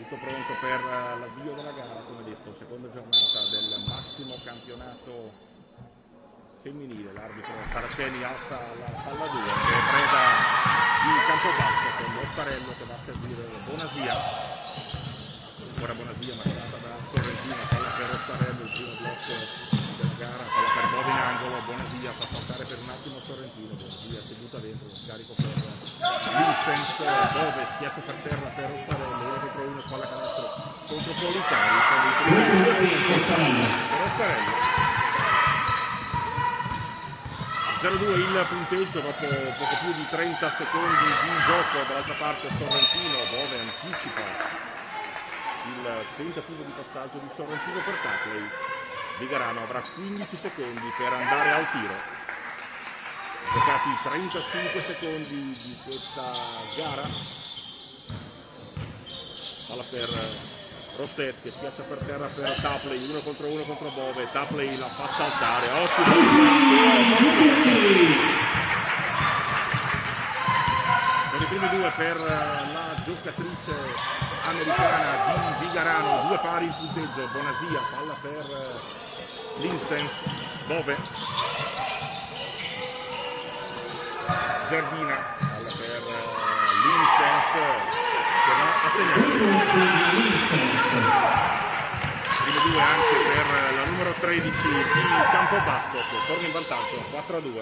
tutto pronto per l'avvio della gara, come detto, seconda giornata del massimo campionato femminile. L'arbitro Saraceni alza la palla 2 che è preda di Campobasso con Ostarello che va a servire Bonasia. Ancora Bonasia marcata da Sorrentino, palla per Ostarello, il primo blocco della gara, palla per Bove in angolo, Bonasia fa saltare per un attimo Sorrentino, Bonasia seduta dentro, lo scarico per Vincent, Bove schiaccia per terra per Ostarello, 1 contro 1, palla canestro contro Policari, con il primo per Ostarello. 0-2 il punteggio dopo poco più di 30 secondi di gioco. Dall'altra parte Sorrentino, Bove anticipa il tentativo di passaggio di Sorrentino per Tapley. Vigarano avrà 15 secondi per andare al tiro. Giocati 35 secondi di questa gara. Palla per Rosset che schiaccia per terra per Tapley, 1 contro 1 contro Bove. Tapley la fa saltare, ottimo. Per i primi due per la giocatrice americana di Vigarano, 2 pari in punteggio. Bonasia, palla per Linsens, Bove, Giardina, palla per Linsens che va a segnare. Primi due anche per la numero 13 di Campobasso che torna in vantaggio, 4-2.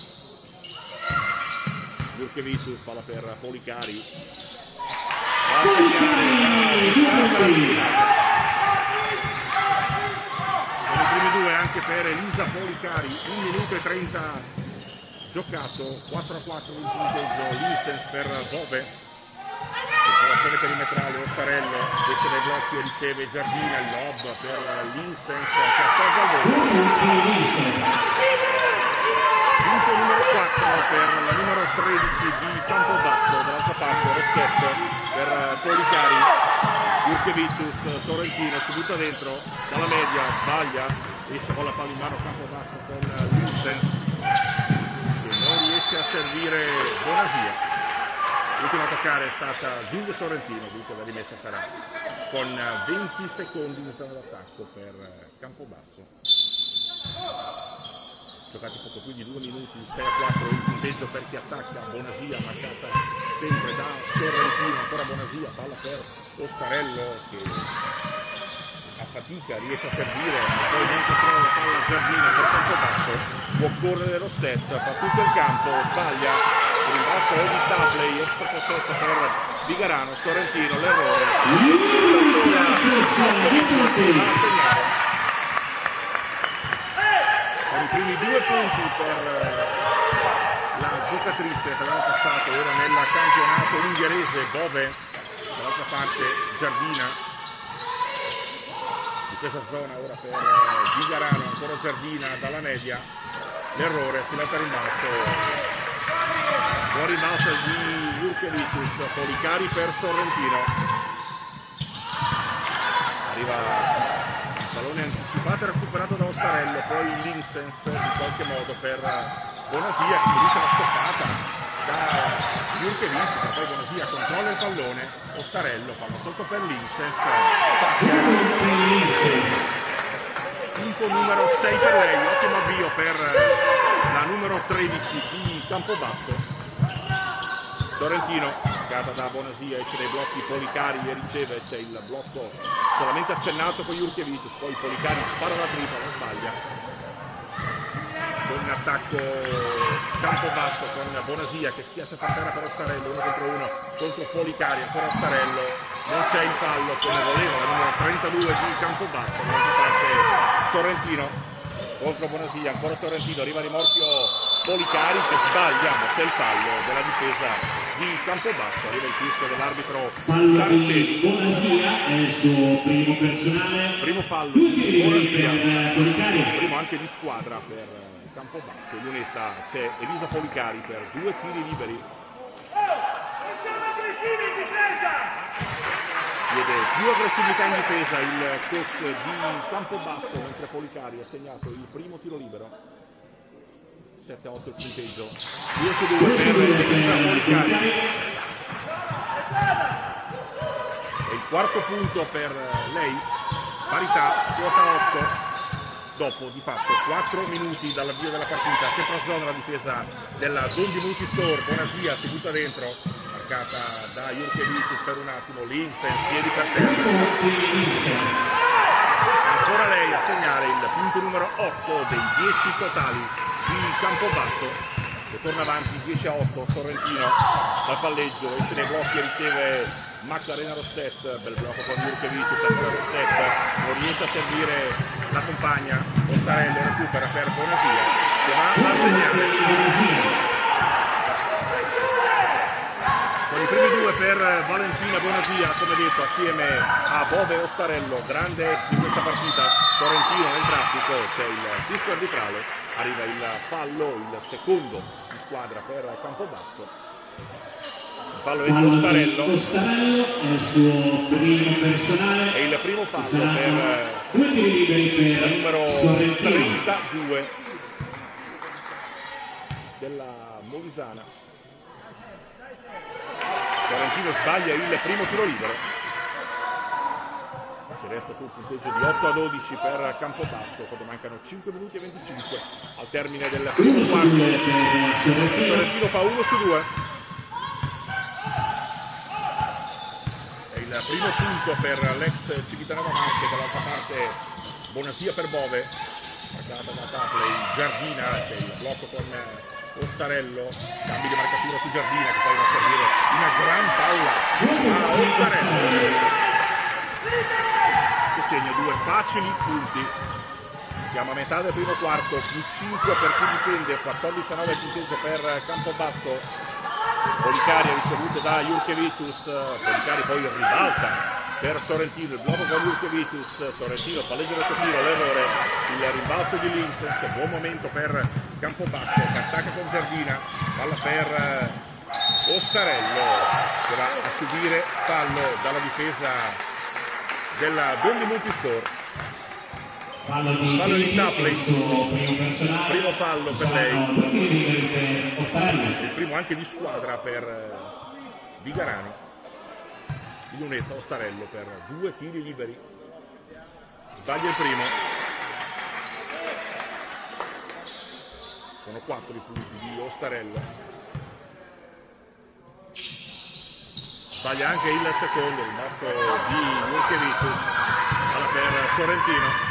Jurkevicius, palla per Policari, va a segnare i primi due anche per Elisa Policari, 1 minuto e 30 giocato, 4-4 il punteggio. Linsens per Bove, circolazione perimetrale, Ostarello esce dai blocchi e riceve Giardina, il lob per Linsens che appoggia al volo. Punto numero 4 per la numero 13 di Campobasso, dall'altra parte Rossetto per Policari, Jurkevicius, Sorrentino seduta dentro dalla media, sbaglia, esce con la palla in mano Campobasso con Linsens che non riesce a servire Bonasia. L'ultima a toccare è stata Giulio Sorrentino, dunque la rimessa sarà con 20 secondi in zona d'attacco per Campobasso. Giocati poco più di 2 minuti, 6-4 il punteggio per chi attacca. Bonasia marcata sempre da Sorrentino, ancora Bonasia, palla per Ostarello che a fatica riesce a servire, ma poi non controlla la palla Giardino per Campobasso, può correre Rosset, fa tutto il campo, sbaglia, rimbalzo di Tapley, extra possesso per Vigarano, Sorrentino, l'errore, con i primi 2 punti per la giocatrice che l'anno passato era nel campionato ungherese. Bove, dall'altra parte Giardina, questa zona ora per Vigarano, ancora Giardina dalla media, l'errore, si mette a rimbalzo, buon rimbalzo di Jurkevicius, Policari per Sorrentino, arriva il pallone anticipato e recuperato da Ostarello, poi Linsens in qualche modo per Bonasia che finisce la stoppata da Jurkevicius, poi Bonasia controlla il pallone, Ostarello, palla sotto per Linsens, punto numero 6 per lei, ottimo avvio per la numero 13 di Campobasso. Sorrentino, marcata da Bonasia, esce dai blocchi, Policari e riceve, c'è il blocco solamente accennato con Jurkevicius, poi Policari spara la tripla, non sbaglia. Con in attacco Campobasso con Bonasia che schiaccia per terra per Ostarello, 1 contro 1 contro Policari, ancora Ostarello, non c'è il fallo come voleva la numero 32 di Campobasso, dall'altra parte Sorrentino contro Bonasia, ancora Sorrentino, arriva a rimorchio Policari che sbaglia, ma c'è il fallo della difesa di Campobasso, arriva il fischio dell'arbitro Saraceni. Bonasia è il suo primo personale, primo fallo di Bonasia, primo anche di squadra per Campobasso. In lunetta c'è Elisa Policari per 2 tiri liberi. Chiede più aggressività in difesa il coach di Campobasso, mentre Policari ha segnato il primo tiro libero. 7-8 il punteggio, 2 su 2 per Elisa Policari. E il quarto punto per lei, parità, quota 8. Dopo di fatto 4 minuti dall'avvio della partita, sempre a zona la difesa della Dondi Multistore. Bonasia si butta dentro, marcata da Jurkevic per un attimo, Linsen, piedi per terra. Ancora lei a segnare il punto numero 8 dei 10 totali di Campobasso, che torna avanti 10-8. Sorrentino dal palleggio, esce dai blocchi e riceve Macarena Rosset, bel blocco con Jurkevic, sempre Rosset, non riesce a servire la compagna, Ostarello recupera per Bonasia, che va a segnare. Con i primi due per Valentina Bonasia, come detto, assieme a Bove Ostarello, grande ex di questa partita. Sorrentino nel traffico, c'è il fischio arbitrale, arriva il fallo, il secondo di squadra per Campobasso. Il fallo è di Ostarello, è il suo primo personale, e il primo fallo per il numero 32 della Molisana. Sorrentino sbaglia il primo tiro libero, si resta sul punteggio di 8-12 per Campobasso quando mancano 5 minuti e 25 al termine del primo quarto. Sorrentino fa 1-2. Il primo punto per l'ex Civitanova Masche, dall'altra parte Bonasia per Bove, marcata da Tapley, Giardina, c'è il blocco con Ostarello, cambio di marcatura su Giardina che poi va a servire una gran palla a Ostarello, che segna due facili punti. Siamo a metà del primo quarto, più 5 per chi difende, 14-9 il punteggio per Campobasso. Policari ha ricevuto da Jurkevicius, Policari poi ribalta per Sorrentino, il blocco con Jurkevicius, Sorrentino palleggio del suo tiro, l'errore, il rimbalzo di Linsens, buon momento per Campobasso che attacca con Giardina, palla per Ostarello che va a subire fallo dalla difesa della Dondi Multistore. Fallo di Tapley, primo fallo per lei, il primo anche di squadra per Vigarano. Di lunetta Ostarello per 2 tiri liberi, sbaglia il primo, sono 4 i punti di Ostarello, sbaglia anche il secondo, il basto di Jurkevicius, palla per Sorrentino.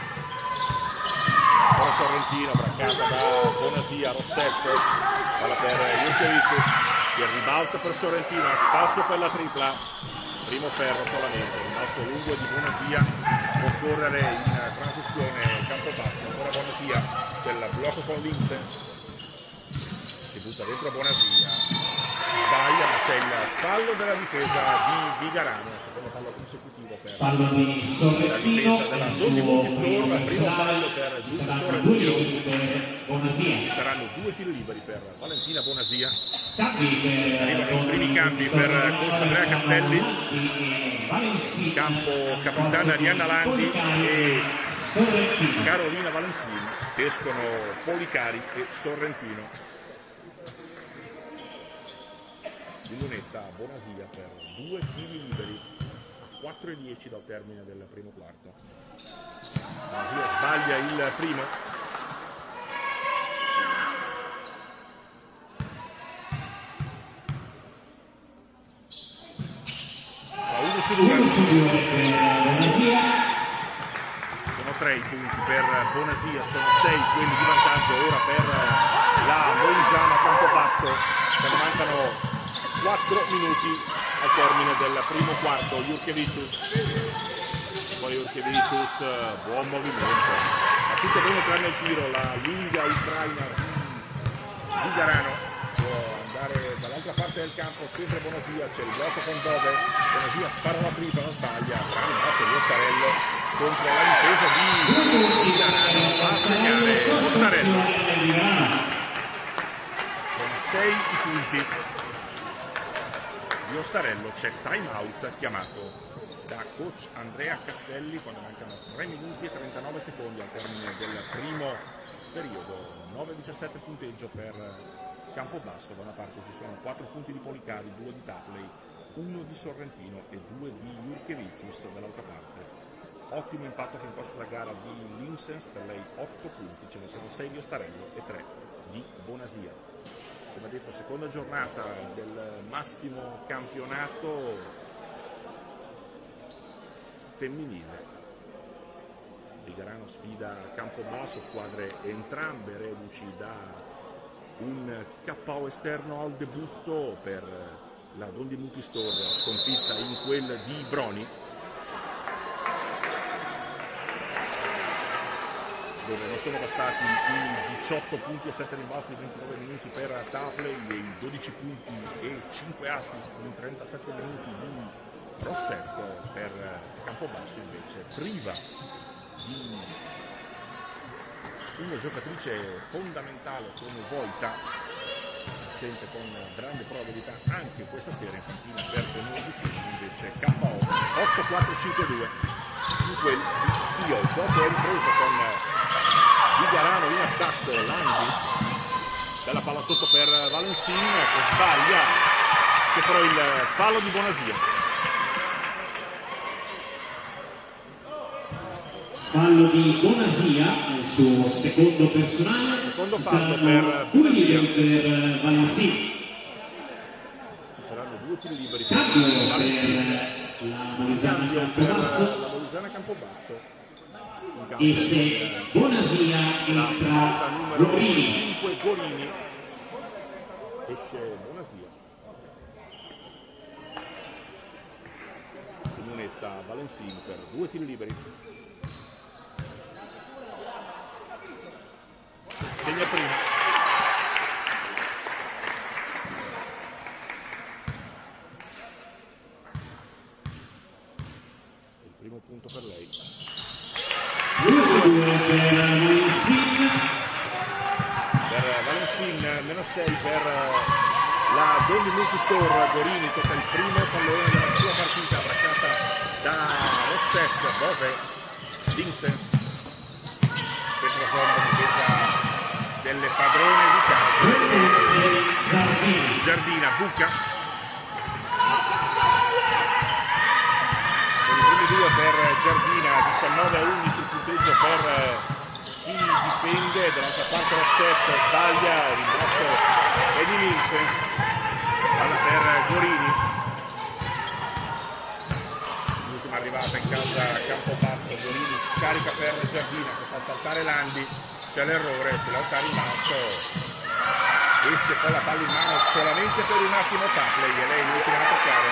Sorrentino braccata da Bonasia, Rossetto, palla per Jurkevicius, che ribalta per Sorrentino, ha spazio per la tripla, primo ferro solamente, rimbalzo lungo di Bonasia, può correre in transizione Campobasso, ancora Bonasia, del blocco con Linsen, si butta dentro Bonasia, sbaglia, ma c'è il fallo della difesa di Vigarano, secondo fallo consecutivo per fallo di Sorrentino, la difesa della Dondi Multistore, primo fallo per Giusto Sorrentino. Ci saranno 2 tiri liberi per Valentina Bonasia. Arrivano i primi cambi per coach Andrea Castelli, in campo capitana Arianna Landi e Carolina Valensini, escono Policari e Sorrentino. Di lunetta Bonasia per 2 tiri liberi, 4-10 dal termine del primo quarto. Bonasia sbaglia il primo. A 1-2. Sono 3 i punti per Bonasia, sono 6 quelli di vantaggio ora per la Molisana Campobasso, quando mancano 4 minuti al termine del primo quarto. Jurkevicius, poi Jurkevicius, buon movimento, ha tutto bene tranne il tiro, la lunga ucraina di Vigarano può andare dall'altra parte del campo, sempre Bonasia, c'è il blocco con Bove, Bonasia spara la tripla, non sbaglia, bravo basso di Ostarello contro la difesa di Vigarano, va a segnare Ostarello con 6 i punti di Ostarello. C'è time out chiamato da coach Andrea Castelli quando mancano 3 minuti e 39 secondi al termine del primo periodo. 9-17 punteggio per Campobasso, da una parte ci sono 4 punti di Policari, 2 di Tapley, 1 di Sorrentino e 2 di Jurkevicius dall'altra parte. Ottimo impatto fin qua sulla gara di Linsens, per lei 8 punti, ce ne sono 6 di Ostarello e 3 di Bonasia. Come detto, seconda giornata del massimo campionato femminile. Vigarano sfida Campobasso, squadre entrambe reduci da un KO esterno al debutto per la Dondi Multistor, sconfitta in quel di Broni, dove non sono bastati i 18 punti e 7 rimbalzi in 29 minuti per Tapley e i 12 punti e 5 assist in 37 minuti di Rossetto per Campobasso, invece priva di una giocatrice fondamentale come Volta, assente con grande probabilità anche questa sera, infatti per tenore difficile, invece KO 8-4-5-2 in quel di Schio. Il gioco è ripreso con Vigarano in attacco, Landi bella palla sotto per Valensin che sbaglia, c'è però il fallo di Bonasia. Fallo di Bonasia, il suo secondo personale. Secondo fallo per Bonasia. Per Valensin. Ci saranno 2 tiri liberi Cambio per la Molisana Campobasso. La Molisana Campobasso. E se Bonasia entra numero Gorini. 5 Gorini. Esce Bonasia. Comunetta Valensin per 2 tiri liberi. Segna prima. Il primo punto per lei. Per Valensin, meno 6 per la Dondi Multistor. Gorini tocca il primo pallone della sua partita, braccata da Rosset, dove Vincent che trasforma la difesa delle padrone di casa. Giardina buca con i primi 2 per Giardina, 19-11 il punteggio per chi difende. Dall'altra parte Rossetto sbaglia, rimbalzo è di Vincent, palla per Gorini, l'ultima arrivata in casa a Campobasso. Gorini carica per Giardina che fa saltare Landi, c'è l'errore sull'alta rimasto, esce poi la palla in mano solamente per un attimo Tapley e lei l'ultima a toccare.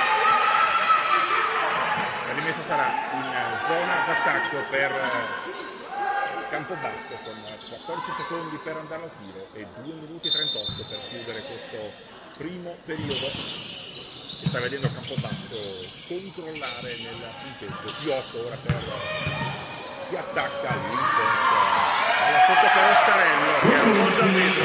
La rimessa sarà in zona d'attacco per Campobasso con 14 secondi per andare al tiro e 2 minuti e 38 per chiudere questo primo periodo che sta vedendo Campobasso controllare nel punteggio. Più 8 ora per chi attacca Vincent. Alla sotto per Ostarello che appoggia al vetro.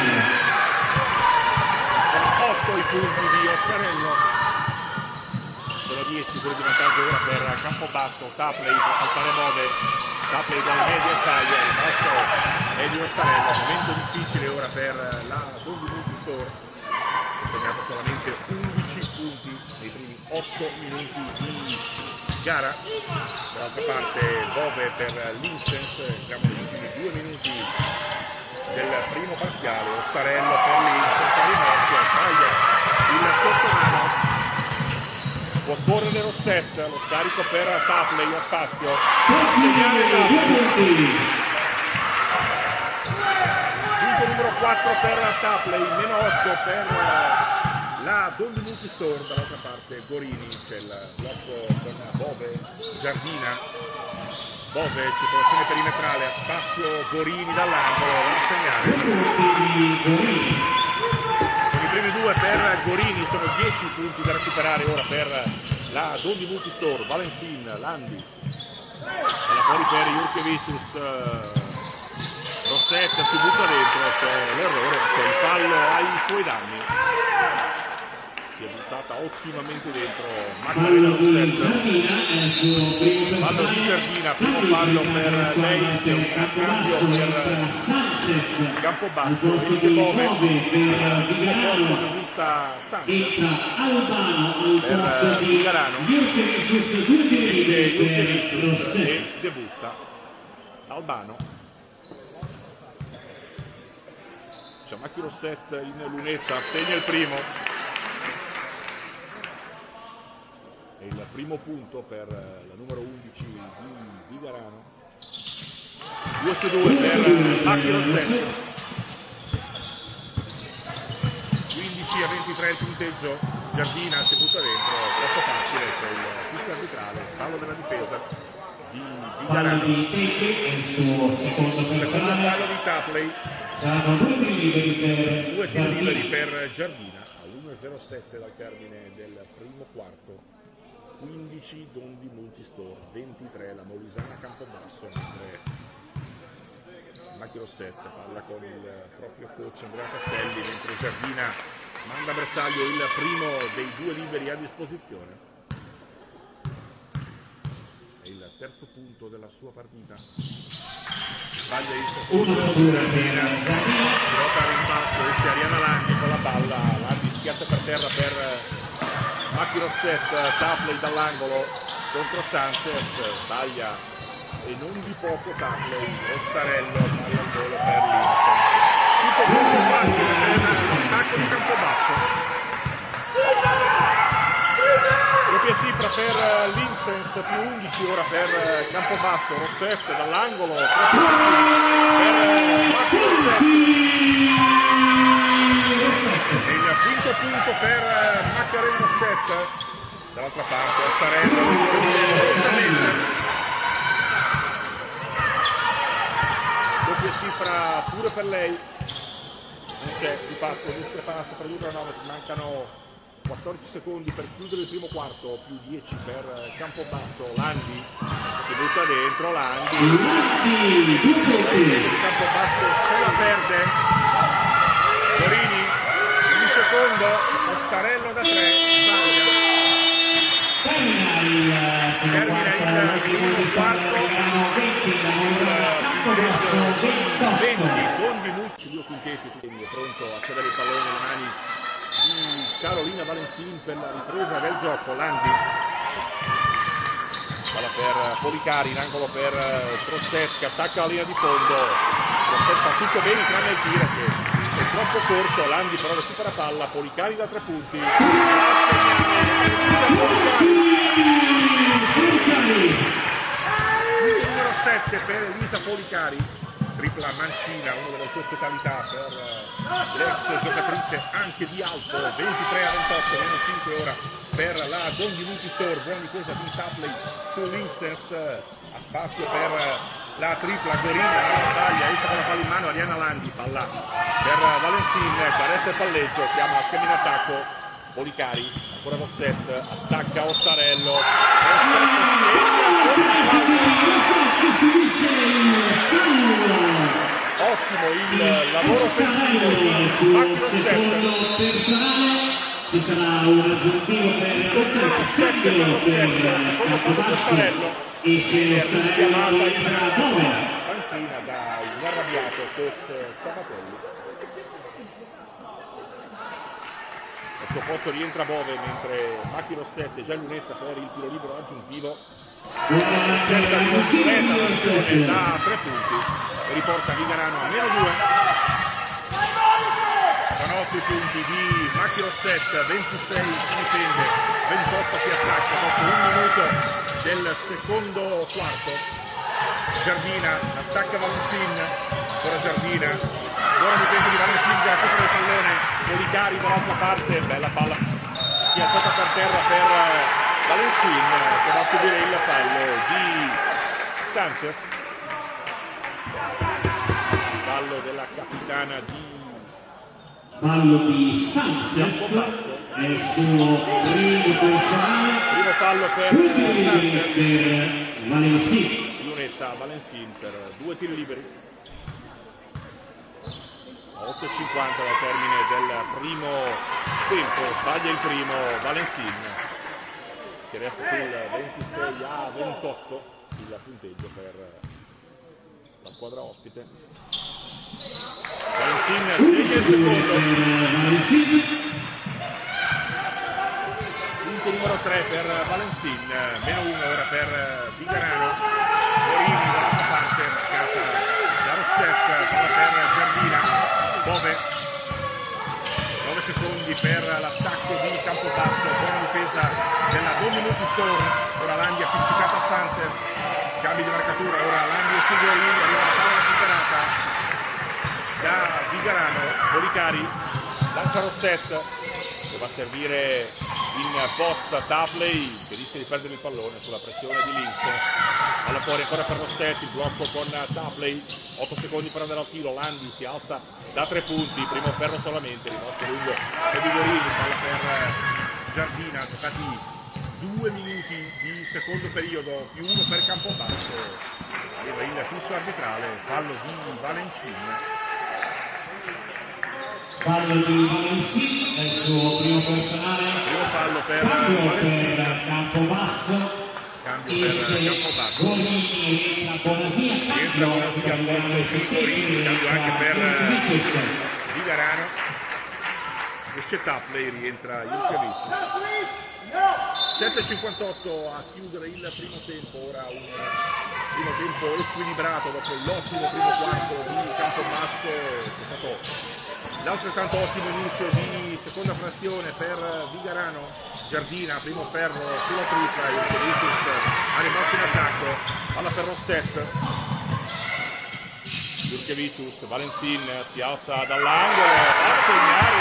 Sono 8 i punti di Ostarello, sono 10 quelli di vantaggio ora per Campobasso. Tapley fa saltare Bove, Tapley dal medio e taglia, il nostro è di Ostarello. Momento difficile ora per la Dondi Multistor, ha segnato solamente 11 punti nei primi 8 minuti di gara. Dall'altra parte Bove per Linsens, siamo negli ultimi 2 minuti del primo parziale. Ostarello per Linsens, rimorchia, taglia il sottomano, può correre Rossetto, lo scarico per Tapley a spazio, segnale punto numero 4 per Tapley, meno 8 per la Dondi Multistor. Dall'altra parte Gorini, c'è il blocco con Bove, Giardina, Bove, circolazione perimetrale, a spazio Gorini dall'angolo, va a segnare. Con i primi 2 per Gorini sono 10 punti da recuperare ora per la Dondi Multistor. Valensin, Landi, alla fuori per Jurkevicius, Rossetto si butta dentro, c'è l'errore, c'è il fallo ai suoi danni. Si è buttata ottimamente dentro Magdalena Rossetto. Fallo di Giardina, primo fallo per lei, c'è un cambio per Sanchez. Campo Al basso, posto esce di Bove, Bove per al suo posto Vigarano. debutta Sanchez, Entra Albano al Per posto di Vigarano. Jurkevicius, 2 tiri esce liberi per Jurkevicius Rossetto. e debutta Albano. C'è Macchi Rossetto in lunetta, segna il primo. E il primo punto per la numero 11 di Vigarano. 2-2 per Macchi Rossetto. 15-23 il punteggio. Giardina si butta dentro, troppo facile per il fischio arbitrale, fallo della difesa di Palla Vigarano. di Teke, il suo secondo Secondo personale. fallo di Tapley, Saranno 2 tiri liberi per 2 tiri liberi Giardina. per Giardina all'1:07 dal termine del primo quarto. 15 Dondi Multistore, 23 la Molisana Campobasso, mentre Macchi Rossetto parla con il proprio coach Andrea Castelli, mentre Giardina manda a bersaglio il primo dei 2 liberi a disposizione. È il terzo punto della sua partita. Sbaglia il secondo, Giardina gioca a rimbalzo, esce Ariana Landi con la palla, Landi schiaccia per terra per Macchi Rossetto, Tapley dall'angolo contro Sanchez, sbaglia e non di poco Tapley, Rostarello, palla al volo per Lincoln. Tutto molto facile per l'attacco di Campobasso. Doppia cifra per Lincens, più 11 ora per Campobasso, Rossetto dall'angolo, per Macchi Rossetto. E il quinto punto per Maccarena Rossetto, dall'altra parte Rostarello, doppia cifra pure per lei. Non c'è di fatto discrepanza per il cronometro, mancano 14 secondi per chiudere il primo quarto, più 10 per Campobasso. Landi si butta dentro, Landi Campobasso se la perde. Torini il secondo, Rostarello da 3, sbaglia. Termina il primo quarto, il 20 con Di Mucci, Dio Quintetti, quindi è pronto a cedere il pallone nelle mani di Carolina Valensin per la ripresa del gioco. Landi, palla per Policari, in angolo per Rossetto che attacca la linea di fondo. Rossetto fa tutto bene tranne il tiro che è troppo corto, Landi però recupera la palla, Policari da 3 punti. Numero 7 per Elisa Policari, tripla mancina, una delle sue specialità per l'ex giocatrice anche di alto, 23-28, meno 5 ora per la Dondi Multistore, buona difesa di Tapley su Lincens, a spazio per la tripla Gorina, sbaglia, esce con la palla in mano Ariana Landi, palla per Valensin, che arresta il palleggio, chiama la schema in attacco. Policari, ancora Rossetto, attacca Rostarello, ottimo il lavoro offensivo di Macchi Rossetto. Ci sarà un aggiuntivo per Rossetto per Rostarello e se Rostarello entra Bove. Panchina da un arrabbiato coach Sabatelli. Al suo posto rientra Bove, mentre Macchi Rossetto è già in lunetta per il tiro libero aggiuntivo. Cerca di completa l'azione da 3 punti e riporta Vigarano a meno 2. Sono 8 i punti di Macchi Rossetto, 26 si difende, 28 si attacca dopo 1 minuto del secondo quarto. Giardina attacca Valensin, ancora Giardina, buona difesa di Valensin che recupera il pallone, Policari dall'altra parte, bella palla schiacciata per terra per Valensin che va a subire il fallo di Sanchez, fallo della capitana di Sanchez, è il suo primo personale, primo fallo per Sanchez, per Valensin. Valensin per 2 tiri liberi. 8:50 dal termine del primo tempo, sbaglia il primo Valensin, si resta sul 26-28 il punteggio per la squadra ospite. Valensin segna il secondo. Punto numero 3 per Valensin, meno 1 ora per Vigarano. Morini dall'altra parte, marcata da Rosset, palla per Giardina. Bove, 9 secondi per l'attacco di Campobasso, buona difesa della Dondi Multistorm. Ora Landi appiccicata a Sanchez, scambi di marcatura, ora Landi e Signorini, arriva la palla superata da Vigarano. Policari lancia Rosset, che va a servire in post Tapley, che rischia di perdere il pallone sulla pressione di Links. Alla fuori ancora per Rosset, il blocco con Tapley, 8 secondi per andare al tiro. Landi si alza da 3 punti, primo ferro solamente, rimasto lungo e Vigorini, palla per Giardina, giocati 2 minuti di secondo periodo più 1 per Campobasso. Arriva il fischio arbitrale, fallo di Valensin. Fallo di Valensin, è il suo primo personale. Primo fallo per Valensin. Campobasso. Cambio per Campobasso. Bonini rientra Bonasia. Rientra Bonasia al posto di Bonini, cambio anche per Vigarano. Esce Tapley, rientra Jurkevic. 7:58 a chiudere il primo tempo, ora un primo tempo equilibrato dopo l'ottimo primo quarto di Campobasso, che è stato l'altrettanto ottimo inizio di seconda frazione per Vigarano. Giardina, primo ferro sulla tripla, il Jurkevic ha rimasto in attacco, palla per Rosset. Jurkevic, Valensin si alza dall'angolo, a segnare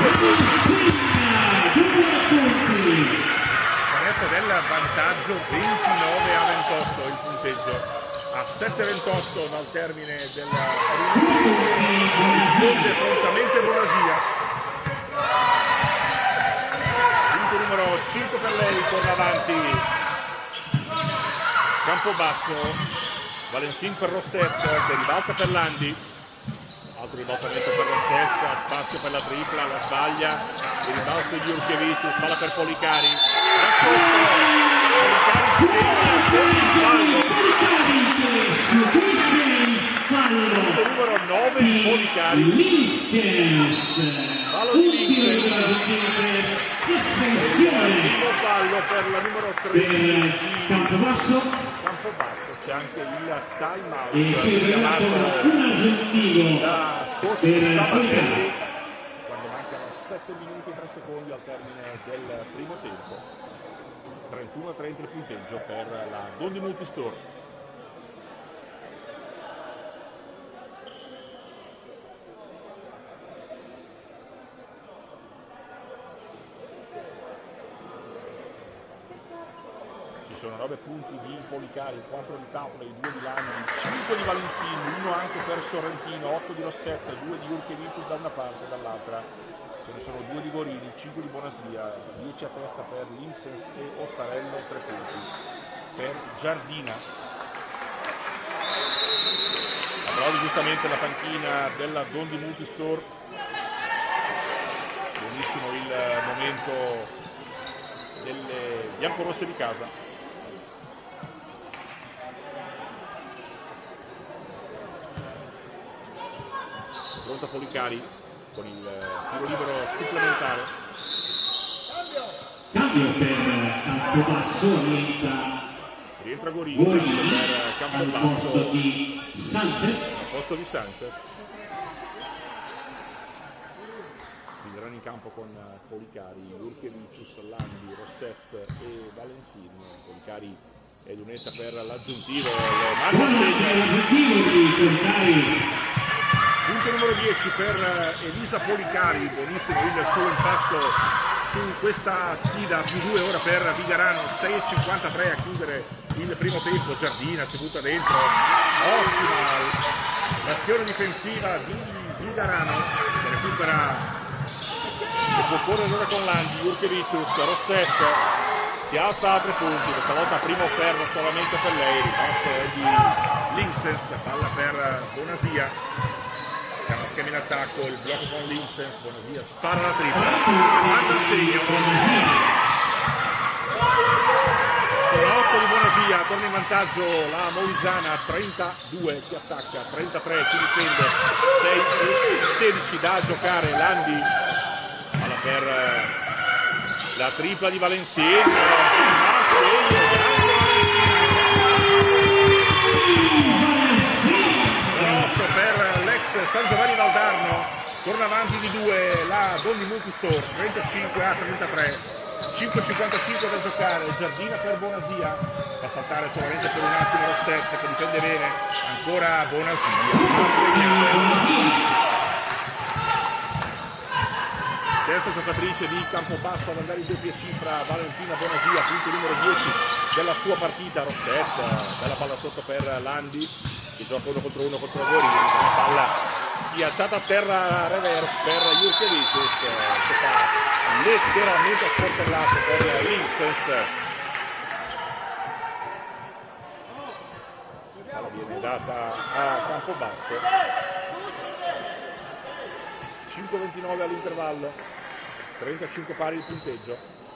del vantaggio, 29 a 28 il punteggio, a 7:28 dal termine del primo tempo. Risponde prontamente Bonasia. Punto numero 5 per lei, torna avanti Campobasso. Valensin per Rosset, che ribalta per Landi. Altro ribaltamento per Rosset, spazio per la tripla, la sbaglia, il ribalto di Jurkevic, palla per Policari, da sotto, Policari punto numero 9 di Policari, fallo di Links, primo fallo per la numero 13 di Campobasso. C'è anche il time out chiamato da coach Sabatelli quando mancano 7 minuti e 3 secondi al termine del primo tempo. 31-30 il punteggio per la Dondi Multistorm. Sono 9 punti di Policari, 4 di Tapley, 2 di Landi, 5 di Valensin, 1 anche per Sorrentino, 8 di Rosset, 2 di Jurkevic da una parte e dall'altra. Ce ne sono 2 di Gorini, 5 di Bonasia, 10 a testa per Linksens e Ostarello, 3 punti per Giardina. Applaudi giustamente la panchina della Dondi Multistorm. Buonissimo il momento delle biancorosse di casa. Pronta Policari con il tiro libero supplementare. Cambio per Campobasso, rientra Gorini per Campobasso al posto di Sanchez. Andranno in campo con Policari, Jurkevic, Landi, Rosset e Valensin. Policari è lunetta per l'aggiuntivo, lo manda a segno. Punto numero 10 per Elisa Policari, buonissimo il suo impatto su questa sfida, più 2 ora per Vigarano, 6:53 a chiudere il primo tempo. Giardina si butta dentro, ottima l'azione difensiva di Vigarano, che recupera e può correre ora con Landi. Jurkevic, Rosset si alza a 3 punti, questa volta primo ferro solamente per lei, riposto di Linksens, palla per Bonasia. Siamo schemi in attacco, il blocco con Linksens, Bonasia spara la tripla, manda il segno. Sono 8 di Bonasia. Bonasia, torna in vantaggio la Molisana, 32 chi attacca, 33 chi difende, 16 da giocare Landi, palla per la tripla di Valentini, per l'ex San Giovanni Valdarno, torna avanti di 2 la Dondi Multistore, 35 a 33. 5,55 da giocare, Giardina per Bonasia, fa saltare solamente per un attimo Rosset che difende bene, ancora Bonasia. Terza giocatrice di Campobasso ad andare in doppia cifra, Valentina Bonasia, punto numero 10 della sua partita. Rosset, bella palla sotto per Landi, che gioca 1 contro 1 contro Gorini, una palla schiacciata a terra reverse per Jurkevicius, che fa letteralmente a sportellato per Linsens. La viene data a Campobasso. 5,29 all'intervallo, 35 pari il punteggio.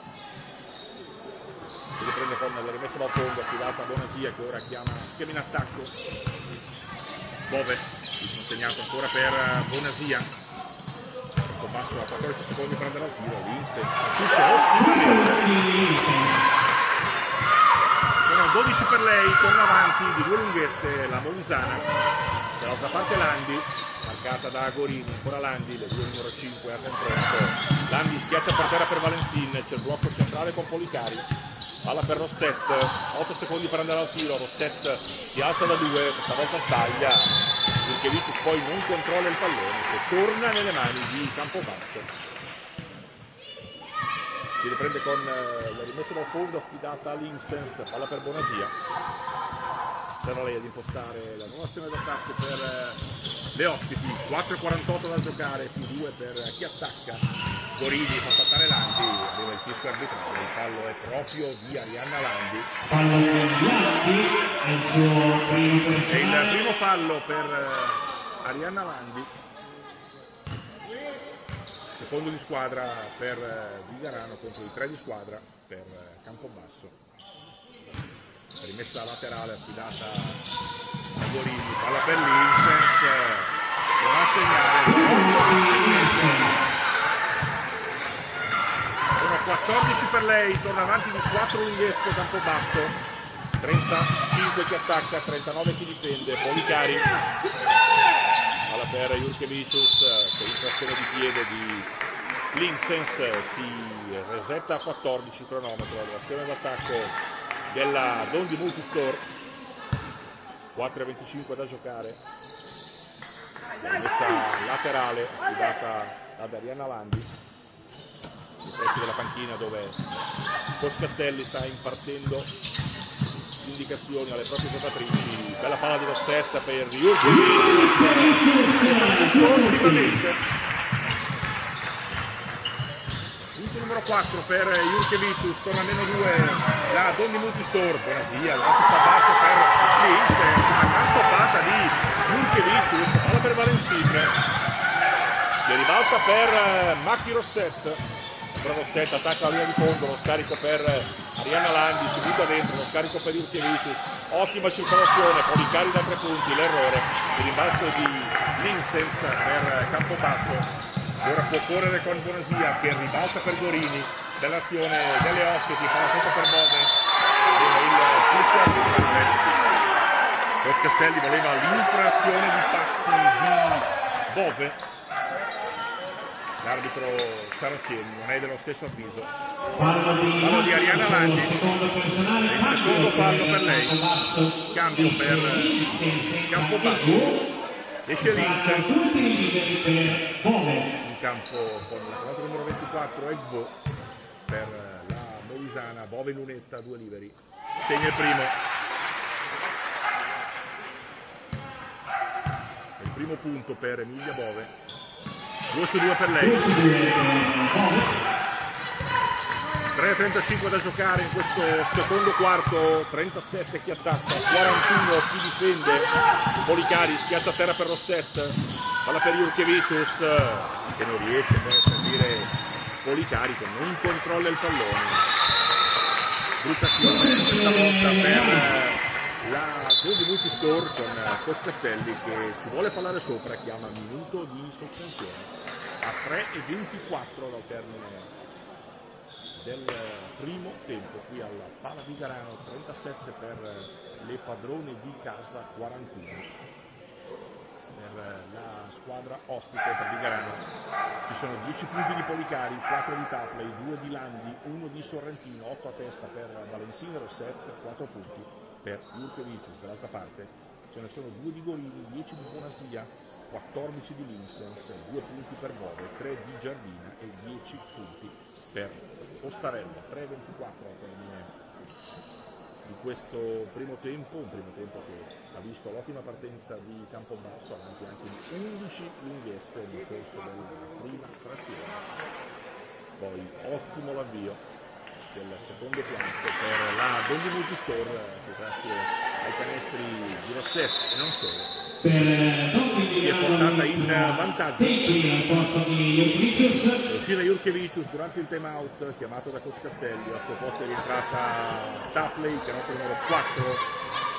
Si riprende con la rimessa dal fondo affidata a Bonasia, che ora chiama in attacco. Bove, consegnato ancora per Bonasia. Basso a 14 secondi per andare al tiro, Linsen, sono 12 per lei, torna avanti di 2 lunghezze la Molisana, dall'altra parte Landi, marcata da Gorini, ancora Landi, le 2 numero 5 a confronto, Landi schiaccia per terra per Valentin, c'è il blocco centrale con Policari, palla per Rosset, 8 secondi per andare al tiro, Rosset si alza da 2, questa volta sbaglia. Jurkevicius poi non controlla il pallone, che torna nelle mani di Campobasso. Si riprende con la rimessa dal fondo affidata a Linsens, palla per Bonasia. Sarà lei ad impostare la nuova azione d'attacco per le ospiti, 4,48 da giocare, più 2 per chi attacca. Gorini fa saltare Landi, aveva il fischio arbitrale, il fallo è proprio di Arianna Landi. È il primo fallo per Arianna Landi, secondo di squadra per Vigarano contro i 3 di squadra per Campobasso. Rimessa laterale affidata a Gorini, palla per Linsens, che va a segnare. 14 per lei, torna avanti di 4 lunghezze Campobasso, 35 chi attacca, 39 chi difende, Policari, palla per Jurkevicius, che infrazione di piede di Linsens, si resetta a 14 il cronometro, l'azione d'attacco della Dondi Multistore, 4,25 da giocare, la rimessa laterale affidata ad Arianna Landi, pressi della panchina dove Coscastelli sta impartendo indicazioni alle proprie giocatrici. Bella palla di Rosset per Jurkevicius, punto numero 4 per Jurkevicius, torna a meno 2 la Dondi Multistore. Bonasia, lancio basso per Linsens, una gran stoppata di Jurkevicius, palla per Valentin, che ribalta per Macchi Rosset. Rosset attacca la linea di fondo, lo scarico per Arianna Landi, si butta dentro, lo scarico per Jurkevicius, ottima circolazione, Policari da 3 punti, l'errore, il rimbalzo di Linsens per Campobasso, ora può correre con Bonasia che ribalta per Gorini, dell'azione delle ospiti, fa la sotto per Bove, il fischio arbitrale. Coscastelli voleva l'infrazione di passi di Bove. L'arbitro Saraceni non è dello stesso avviso. Fallo di Arianna Landi, il secondo fallo per lei, cambio per Campobasso, esce Linsens, in campo con la chiamata numero 24 Egbo per la Molisana, Bove in lunetta, 2 liberi, segna il primo. Il primo punto per Emilia Bove. 2 su 2 per lei. 3,35 da giocare in questo secondo quarto, 37 chi attacca, 41 chi difende. Policari schiaccia a terra per Rosset, palla per Jurkevicius che non riesce a servire Policari, che non controlla il pallone. brutta azione questa volta per la Gondi Multistore con Coach Castelli che ci vuole parlare sopra, chiama minuto di sospensione a 3:24 dal termine del primo tempo qui alla Pala Vigarano, 37 per le padrone di casa, 41 per la squadra ospite per Vigarano. Ci sono 10 punti di Policari, 4 di Tapley, 2 di Landi, 1 di Sorrentino, 8 a testa per Valensino Rosset, 4 punti per Jurkevicius. Dall'altra parte ce ne sono 2 di Gorini, 10 di Bonasia, 14 di Linsens, 2 punti per Bove, 3 di Giardina e 10 punti per Ostarello. 3:24 al termine di questo primo tempo, un primo tempo che ha visto l'ottima partenza di Campobasso, avanti anche di 11 lunghezze nel corso della prima frazione. Poi ottimo l'avvio del secondo piatto per la Gondi Multistore che grazie ai canestri di Rosset e non solo si è portata in vantaggio. Uscita Jurkevicius durante il time out chiamato da Coach Castelli, al suo posto è rientrata Tapley, canotto numero 4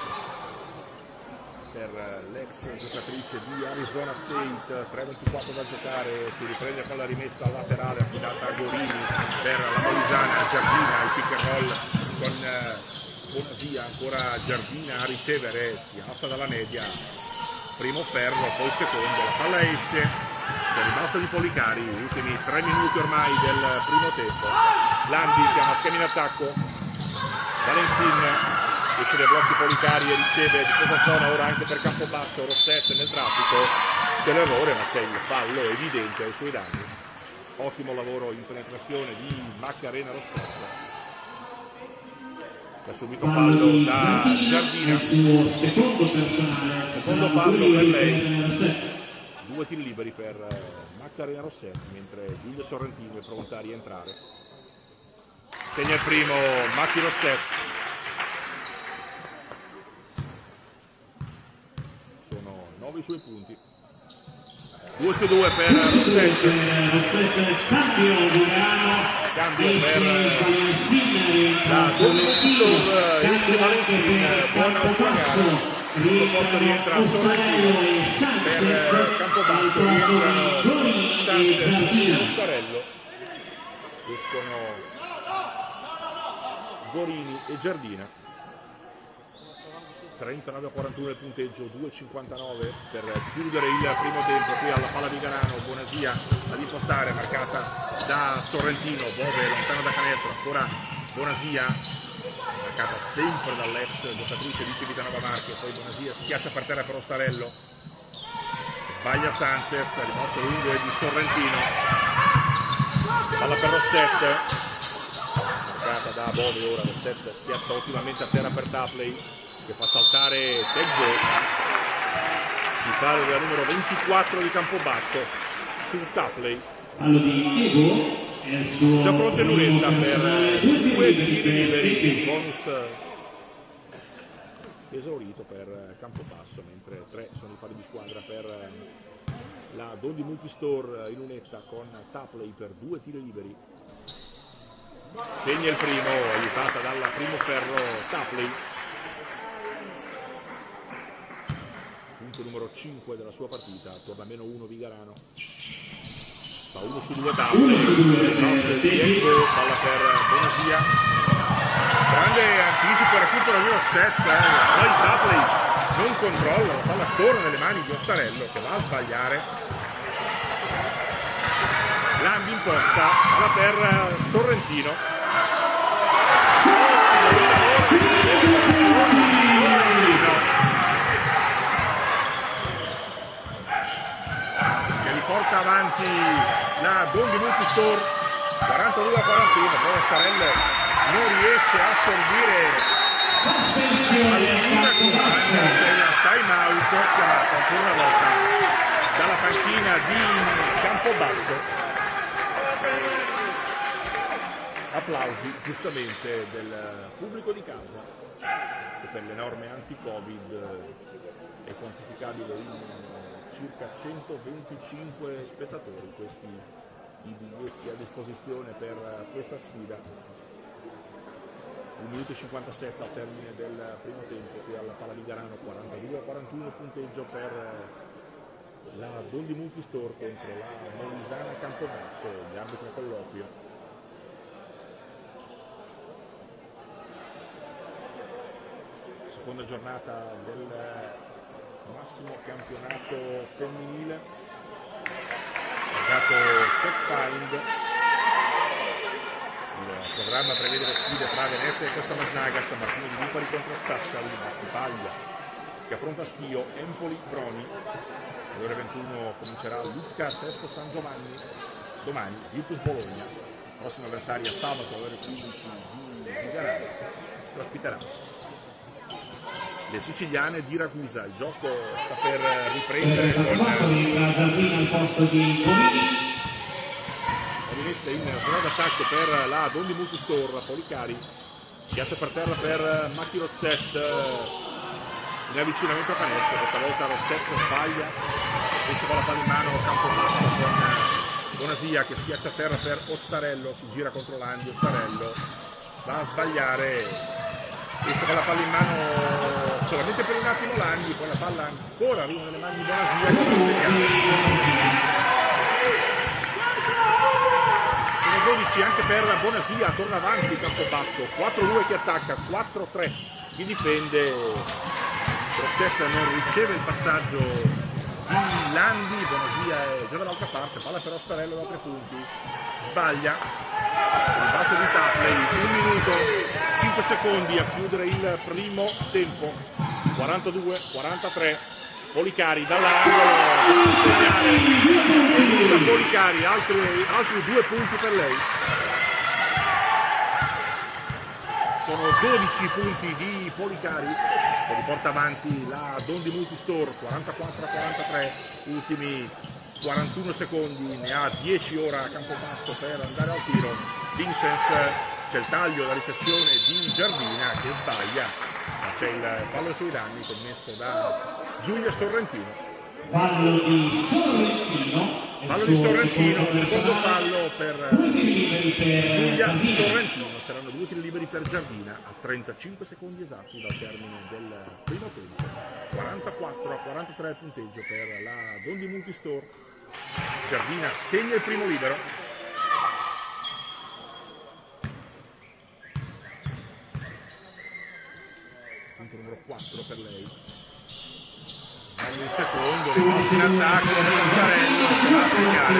per l'ex giocatrice di Arizona State. 3:24 da giocare, si riprende con la rimessa laterale affidata a Gorini per la Molisana. Giardina il pick and roll con Bonasia, ancora Giardina a ricevere, si alza dalla media, primo ferro, poi secondo, la palla esce, è rimasto di Policari, gli ultimi 3 minuti ormai del primo tempo. Landi chiama schema in attacco, Valenzin esce dai blocchi Policari e riceve di questa zona ora anche per Campobasso. Rosset nel traffico, c'è l'errore ma c'è il fallo evidente ai suoi danni. Ottimo lavoro in penetrazione di Macarena Rosset. Ha subito fallo da Giardina, secondo fallo per lei, 2 tiri liberi per Macarena Rosset, mentre Giulio Sorrentino è pronta a rientrare. Segna il primo Macchi Rosset. Sono 9 i suoi punti, 2 su 2 per Rosset. Cambio per la Multistore, esce Valenzin, buona Osmagano, sul posto rientra Sorrentino, per Campobasso rientrano Sanchez e Ostarello, escono Gorini e Giardina. 39-41 il punteggio, 2:59 per chiudere il primo tempo qui alla Pala Vigarano. Bonasia ad impostare, marcata da Sorrentino, Bove lontano da canestro, ancora Bonasia, marcata sempre dall'ex giocatrice di Civitanova Marche, poi Bonasia schiaccia per terra per Ostarello, sbaglia Sanchez, rimosso lungo e di Sorrentino, palla per Rosset, marcata da Bove, ora Rosset schiaccia ottimamente a terra per Tapley, che fa saltare Teggo, il fallo della numero 24 di Campobasso su Tapley. Già pronta Lunetta per 2 tiri liberi, bonus esaurito per Campobasso, mentre 3 sono i falli di squadra per la Gondi Multistore in Lunetta con Tapley per 2 tiri liberi. Segna il primo, aiutata dal primo ferro Tapley. Punto numero 5 della sua partita, torna a -1 Vigarano, fa 1 su 2 Tapley, Diego, palla per Bonasia, grande anticipo, recupero di Rosset, poi Tapley non controlla, la palla torna nelle mani di Ostarello che va a sbagliare. Landi in posta, palla per Sorrentino, porta avanti la Gondi Multistore 42-41, poi Ostarello non riesce a servire alcuna condanna, c'è una time out chiamata ancora una volta dalla panchina di Campobasso. Applausi giustamente del pubblico di casa che per le norme anti-Covid è quantificabile in circa 125 spettatori, questi i biglietti a disposizione per questa sfida. 1 minuto e 57 al termine del primo tempo qui alla Pala Vigarano, 42-41 punteggio per la Dondi Multistore contro la Molisana Campobasso, gli arbitri a colloquio. Seconda giornata del massimo campionato femminile, giocato Fact Find. Il programma prevede le sfide tra Venezia e Costa Masnaga, San Martino di Lipari contro Sassari, Battipaglia che affronta Schio, Empoli, Broni. Alle ore 21 comincerà Lucca, Sesto, San Giovanni, domani Virtus Bologna, prossima avversaria sabato alle ore 15 di Vigarano, che ospiterà le siciliane di Ragusa. Il gioco sta per riprendere con rimessa in zona d'attacco per la Dondi Multistore. Policari piazza per terra per Macchi Rosset in avvicinamento a canestro, questa volta Rosset sbaglia, esce con la palla in mano Campobasso con Bonasia che schiaccia a terra per Ostarello, si gira contro Landi, Ostarello va a sbagliare, esce con la palla in mano solamente per un attimo Landi, poi la palla ancora arriva nelle mani di Bonasia che va 12 anche per Bonasia, torna avanti Campobasso, 4-2 che attacca, 4-3 chi difende. Rosset non riceve il passaggio di Landi, Bonasia è già dall'altra parte, palla per Ostarello da 3 punti, sbaglia, il basso di Tapley, 1 minuto 5 secondi a chiudere il primo tempo, 42-43. Policari dall'angolo, Policari, altri 2 punti per lei. Sono 12 punti di Policari che riporta avanti la Dondi Multistore, 44-43, ultimi 41 secondi, ne ha 10 ora a Campobasso per andare al tiro. Vincent, c'è il taglio, la ricezione di Giardina che sbaglia, ma c'è il fallo sui danni commesso da Giulia Sorrentino. Fallo di Sorrentino, secondo fallo per Giulia Sorrentino. Saranno 2 tiri liberi per Giardina a 35 secondi esatti dal termine del primo tempo. 44-43 punteggio per la Dondi Multistore. Giardina segna il primo libero. Punto numero 4 per lei. Il secondo, in attacco, Ostarello che va a segnare.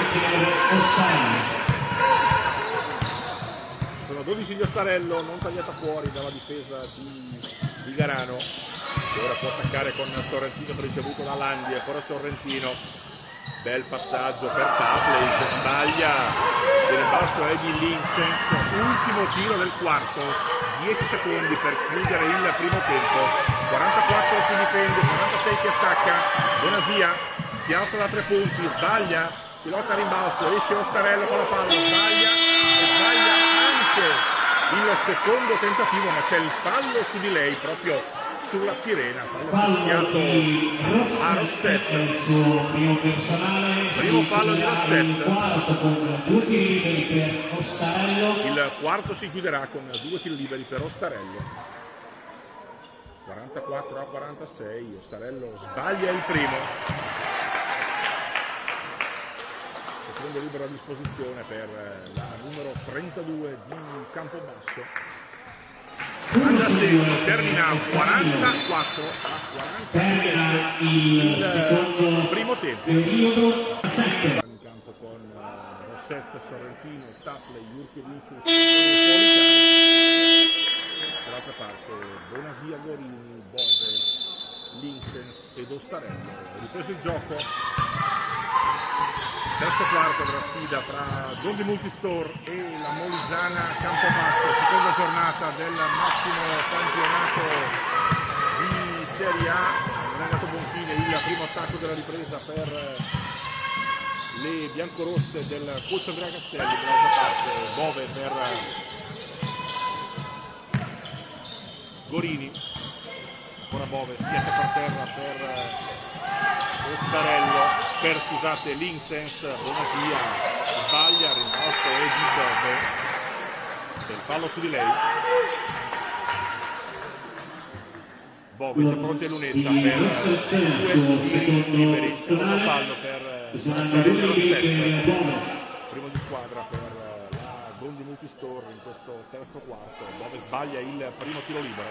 Sono 12 di Ostarello, non tagliata fuori dalla difesa di Vigarano, che ora può attaccare con Sorrentino ricevuto da Landi, e ancora Sorrentino, bel passaggio per Tapley che sbaglia, il rimbalzo è di Linsens, ultimo tiro del quarto, 10 secondi per chiudere il primo tempo. 44 si difende, 46 si attacca, Bonasia si alza da 3 punti, sbaglia, pilota a rimbalzo, esce Ostarello con la palla, sbaglia e sbaglia anche il secondo tentativo, ma c'è il fallo su di lei proprio sulla sirena, fallo fischiato a Rosset, primo fallo di Rosset. Il quarto si chiuderà con 2 tiri liberi per Ostarello. 44-46, Ostarello sbaglia il primo. Secondo libero a disposizione per la numero 32 di Campobasso. Termina 44-46 il primo tempo. In campo con Rosset, Sorrentino, Tapley, Jurkevic e dall'altra parte Bonasia, Gorini, Bove, Linsens ed Ostarello. Ripreso il gioco, terzo quarto della sfida fra Dondi Multistore e la Molisana Campobasso, seconda giornata del massimo campionato di Serie A. Non è andato a buon fine il primo attacco della ripresa per le biancorosse del coach Andrea Castelli, dall'altra parte Bove per Gorini, ancora Bove, schiaccia per terra per Ostarello, per scusate Linsens, Bonasia, sbaglia, rimbalzo e di Bove, c'è il fallo su di lei. Bove c'è pronti a lunetta per 2 tiri liberi, secondo fallo per Rossetto, primo di squadra per la Gondi Multistore in questo terzo quarto. Bove sbaglia il primo tiro libero.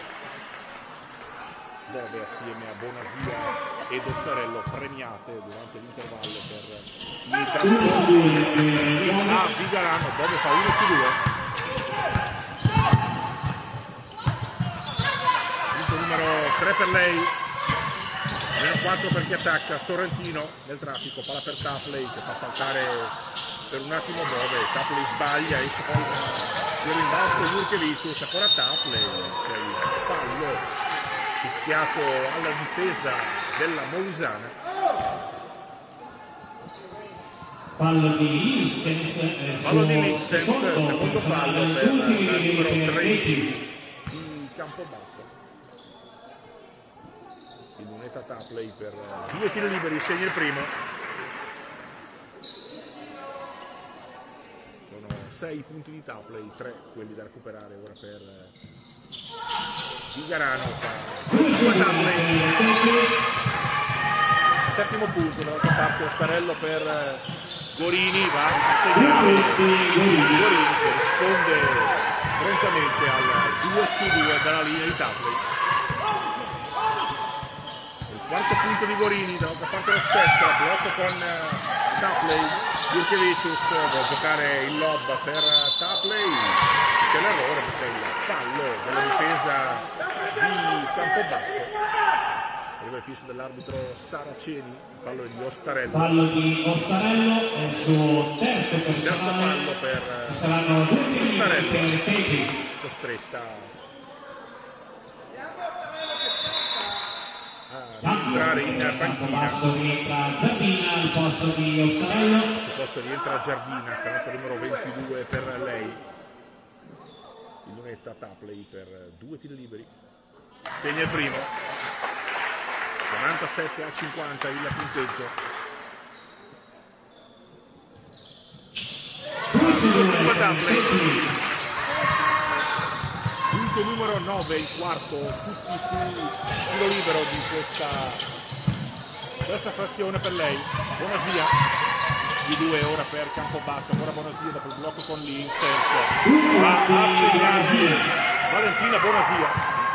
Bove assieme a Bonasia ed Ostarello premiate durante l'intervallo per il trascorso a Vigarano. Bove fa 1 su 2. Numero 3 per lei, meno 4 per chi attacca. Sorrentino nel traffico, palla per Tapley che fa saltare per un attimo Bove. Tapley sbaglia, esce poi il rimbalzo Jurkevicius, ancora Tapley, c'è il fallo fischiato alla difesa della Molisana. Fallo di Linsens, secondo fallo per il numero 13 di Campobasso. Il Lunetta Tapley per 2 tiri liberi, segna il primo. Sono 6 punti di Tapley, 3 quelli da recuperare ora per Vigarano. Settimo punto dall'altra parte, Ostarello per Gorini, va a segnare Gorini che risponde prontamente al 2 su 2 dalla linea di Tapley. Quarto punto di Gorini, dall'altra parte Rossetto, blocco con Tapley. Jurkevicius vuole giocare il lob per Tapley, c'è l'errore perché il fallo della difesa di Campobasso. Arriva il fischio dell'arbitro Saraceni, fallo di Ostarello. Fallo di Ostarello, è il suo terzo fallo per Ostarello, costretta entrare in panchina. Rientra Giardina al posto di Ostarello. Sul posto rientra Giardina, canotto numero 22 per lei. Il Lunetta Tapley per 2 tiri liberi. Segna il primo. 47 a 50 il punteggio. 2 Tapley. Punto numero 9, il quarto, tutti sul tiro libero di questa frazione per lei. Bonasia di 2 ora per Campobasso, ancora Bonasia dopo il blocco con Linsens, va a segnare Valentina Bonasia.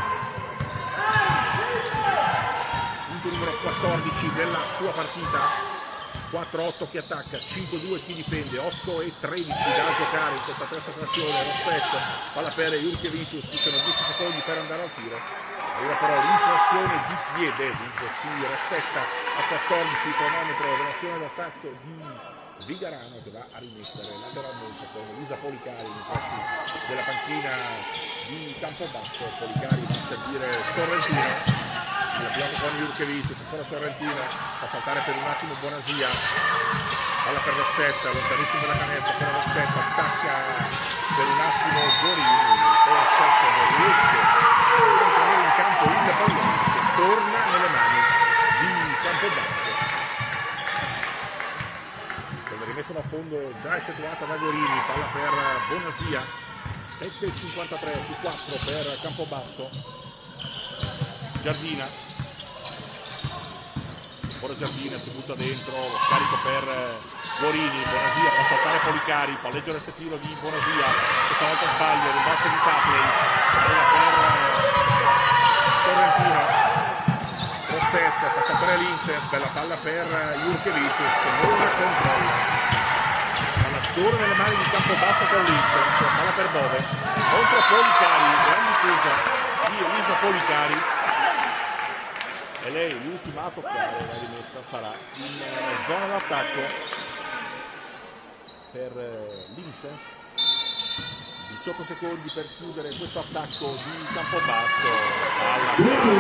Punto numero 14 della sua partita. 4-8 chi attacca, 5-2 chi difende, 8 e 13 da giocare in questa terza frazione. Rossetto, palla per Jurkevicius, ci sono 10 secondi per andare al tiro. Arriva però l'infrazione di piede di Rossetta a 14, cronometro dell'azione d'attacco di Vigarano che va a rimettere lateralmente con Lisa Policari nei pressi della panchina di Campobasso. Policari va a servire Sorrentino. La blocco con Jurkevicius, ancora Sorrentino, fa saltare per un attimo Bonasia, palla per Rossetta, lontanissimo dalla canestro, ancora Rossetta, attacca per un attimo Gorini, poi Rossetta non riesce a mantenere in campo il pallone che torna nelle mani di Campobasso. Con la rimessa da fondo già effettuata da Gorini, palla per Bonasia, 7,53 su 4 per Campobasso. Giardina, ora Giardina si butta dentro, lo scarico per Gorini, Bonasia fa saltare Policari, palleggio restrittivo di Bonasia, questa volta sbaglia, rimbalzo di Tapley, per Sorrentino, Rossetta fa saltare Linsens, bella palla per Jurkevicius che non la controlla, palla torna nelle mani di Campobasso con Linsens, palla per Bove, contro Policari, gran difesa di Elisa Policari. E lei l'ultima a toccare, la rimessa sarà in zona d'attacco per Linsens. 18 secondi per chiudere questo attacco di Campobasso alla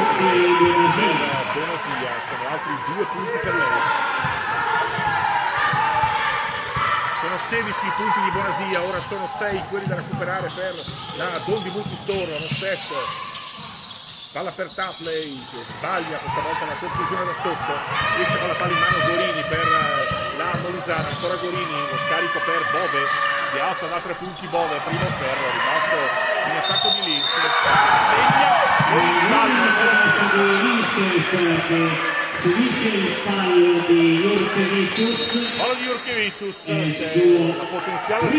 Bonasia, sono altri 2 punti per lei. Sono 16 i punti di Bonasia, ora sono 6 quelli da recuperare per la Gondi Multistore. Rossett, palla per Tapley che sbaglia questa volta la conclusione da sotto, esce con la palla in mano Gorini per la Molisana, ancora Gorini, lo scarico per Bove, si alza da 3 punti Bove, primo ferro, rimasto in attacco di Linsens, segna subisce il fallo di Jurkevicius. Fallo di Jurkevicius, c'è la potenziale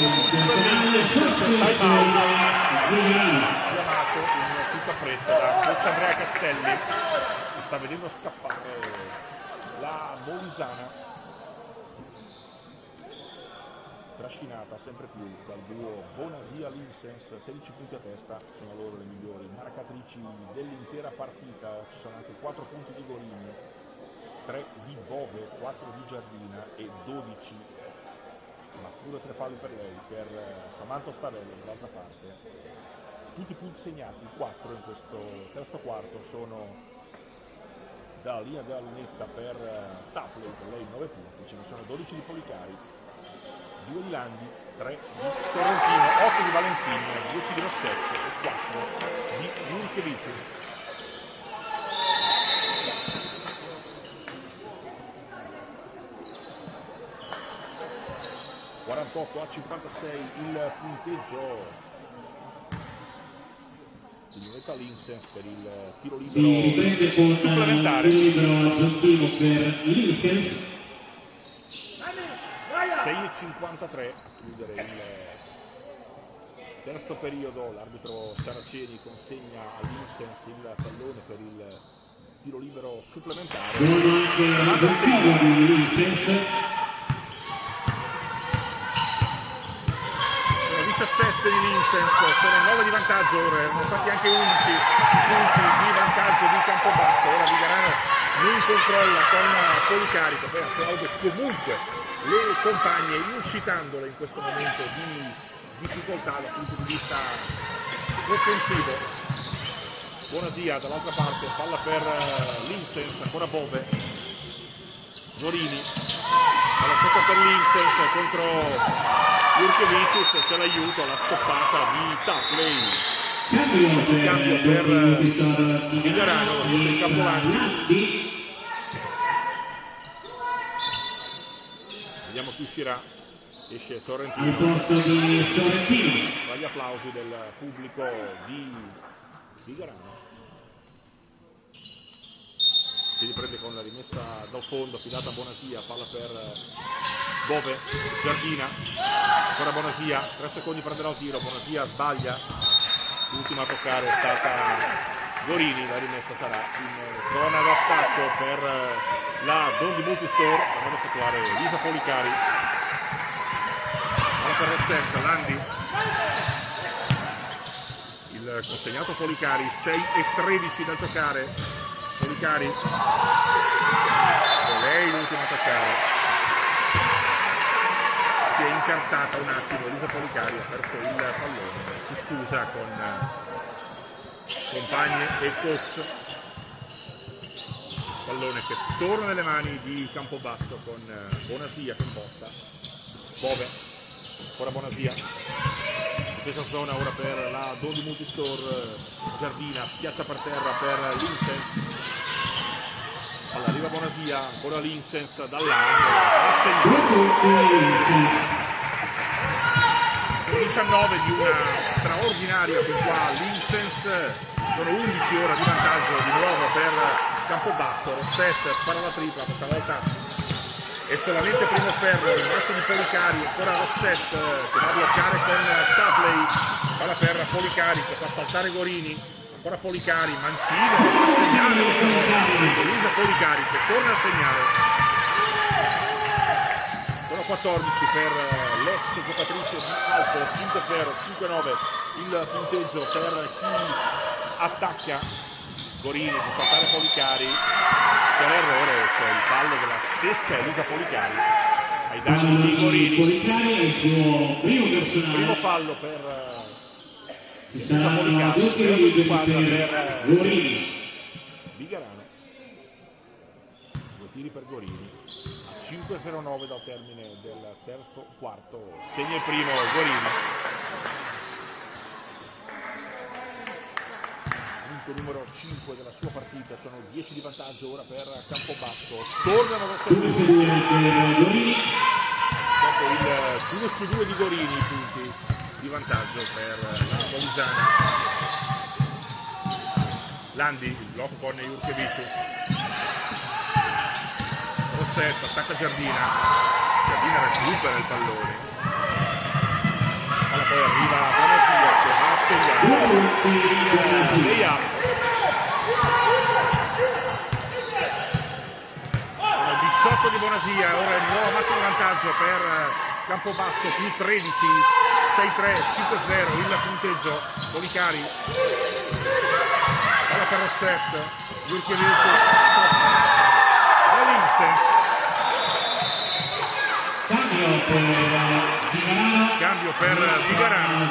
chiamato in tutta fretta da coach Andrea Castelli, che sta vedendo scappare la Molisana, trascinata sempre più dal duo Bonasia-Linsens. 16 punti a testa, sono loro le migliori marcatrici dell'intera partita. Ci sono anche 4 punti di Gorini, 3 di Bove, 4 di Giardina e 12, ma pure 3 falli per lei, per Samantha Stavello dall'altra parte. Tutti i punti segnati, 4 in questo terzo quarto, sono da linea della lunetta per Tapley, per lei 9 punti, ce ne sono 12 di Policari, 2 di Landi, 3 di Sorrentino, 8 di Valensino, 10 di Rossetto e 4 di Jurkevicius. (48 a 56) il punteggio. Lunetta Linsens per il tiro libero supplementare. Libero aggiuntivo per Linsens. 6:53 a chiudere il terzo periodo. L'arbitro Saraceni consegna a Linsens il pallone per il tiro libero supplementare. Buono anche l'aggiuntivo di Linsens. 17 di Linsens, sono 9 di vantaggio, ora erano stati anche 11 punti di vantaggio di Campobasso. Ora Vigarano non controlla con Policari, che poi applaude comunque le compagne, incitandole in questo momento di difficoltà dal punto di vista offensivo. Bonasia dall'altra parte, palla per Linsens, ancora Bove, Gorini, palla sotto per Linsens contro Jurkevicius, c'è l'aiuto alla stoppata di Tapley. Cambio per Vigarano, il Capolanti. Vediamo chi uscirà. Esce Sorrentino. Al posto di Sorrentino. Tra gli applausi del pubblico di Vigarano. Si riprende con la rimessa dal fondo, affidata a Bonasia, palla per Bove, Giardina, ancora Bonasia, 3 secondi prenderà il tiro, Bonasia sbaglia, l'ultima a toccare è stata Gorini, la rimessa sarà in zona d'attacco per la Dondi Multistore, a effettuare Lisa Policari, palla per Rossetto, Landi, il consegnato Policari, 6:13 da giocare. Policari, lei l'ultima a attaccare, si è incartata un attimo, Elisa Policari ha perso il pallone, si scusa con compagni e coach. Pallone che torna nelle mani di Campobasso con Bonasia che imposta, Bove, ancora Bonasia, stessa zona ora per la Dondi Multistore, Giardina, schiaccia per terra per Linsens, palla arriva Bonasia, ancora Linsens dall'angolo, 19 di una straordinaria fin qua Linsens, sono 11 ora di vantaggio di nuovo per Campobasso. Rossetto spara la tripla, questa volta è solamente primo ferro, il resto di Policari, ancora Rossetto che va a bloccare con Tapley, palla per Policari che fa saltare Gorini, ancora Policari, Mancino, a segnare, Elisa Policari che torna a segnare. Sono 14 per l'ex giocatrice di Alto, 5 ferro, 5-9 il punteggio per chi attacca. Gorini può saltare Policari, c'è l'errore, c'è il fallo della stessa Elisa Policari ai danni di Gorini. Policari è il suo primo personale. Primo fallo per Elisa Policari, per Gorini. Vigarano. 2 tiri per Gorini. 5:09 dal termine del terzo quarto. Segna il primo Gorini. Numero 5 della sua partita, sono 10 di vantaggio ora per Campobasso, tornano verso il 2-2 dopo il 2-2 di Gorini, i punti di vantaggio per la Molisana. Landi, il blocco con Jurkevicius. Rossetto, attacca Giardina. Giardina recupera il pallone. Allora poi arriva Bonasia che va a segnare il layup. 18 di Bonasia, ora il nuovo massimo vantaggio per Campobasso, più 13, 6-3, 5-0 il punteggio. Policari, palla per Rossetto, Jurkevicius, cambio per Zigarano.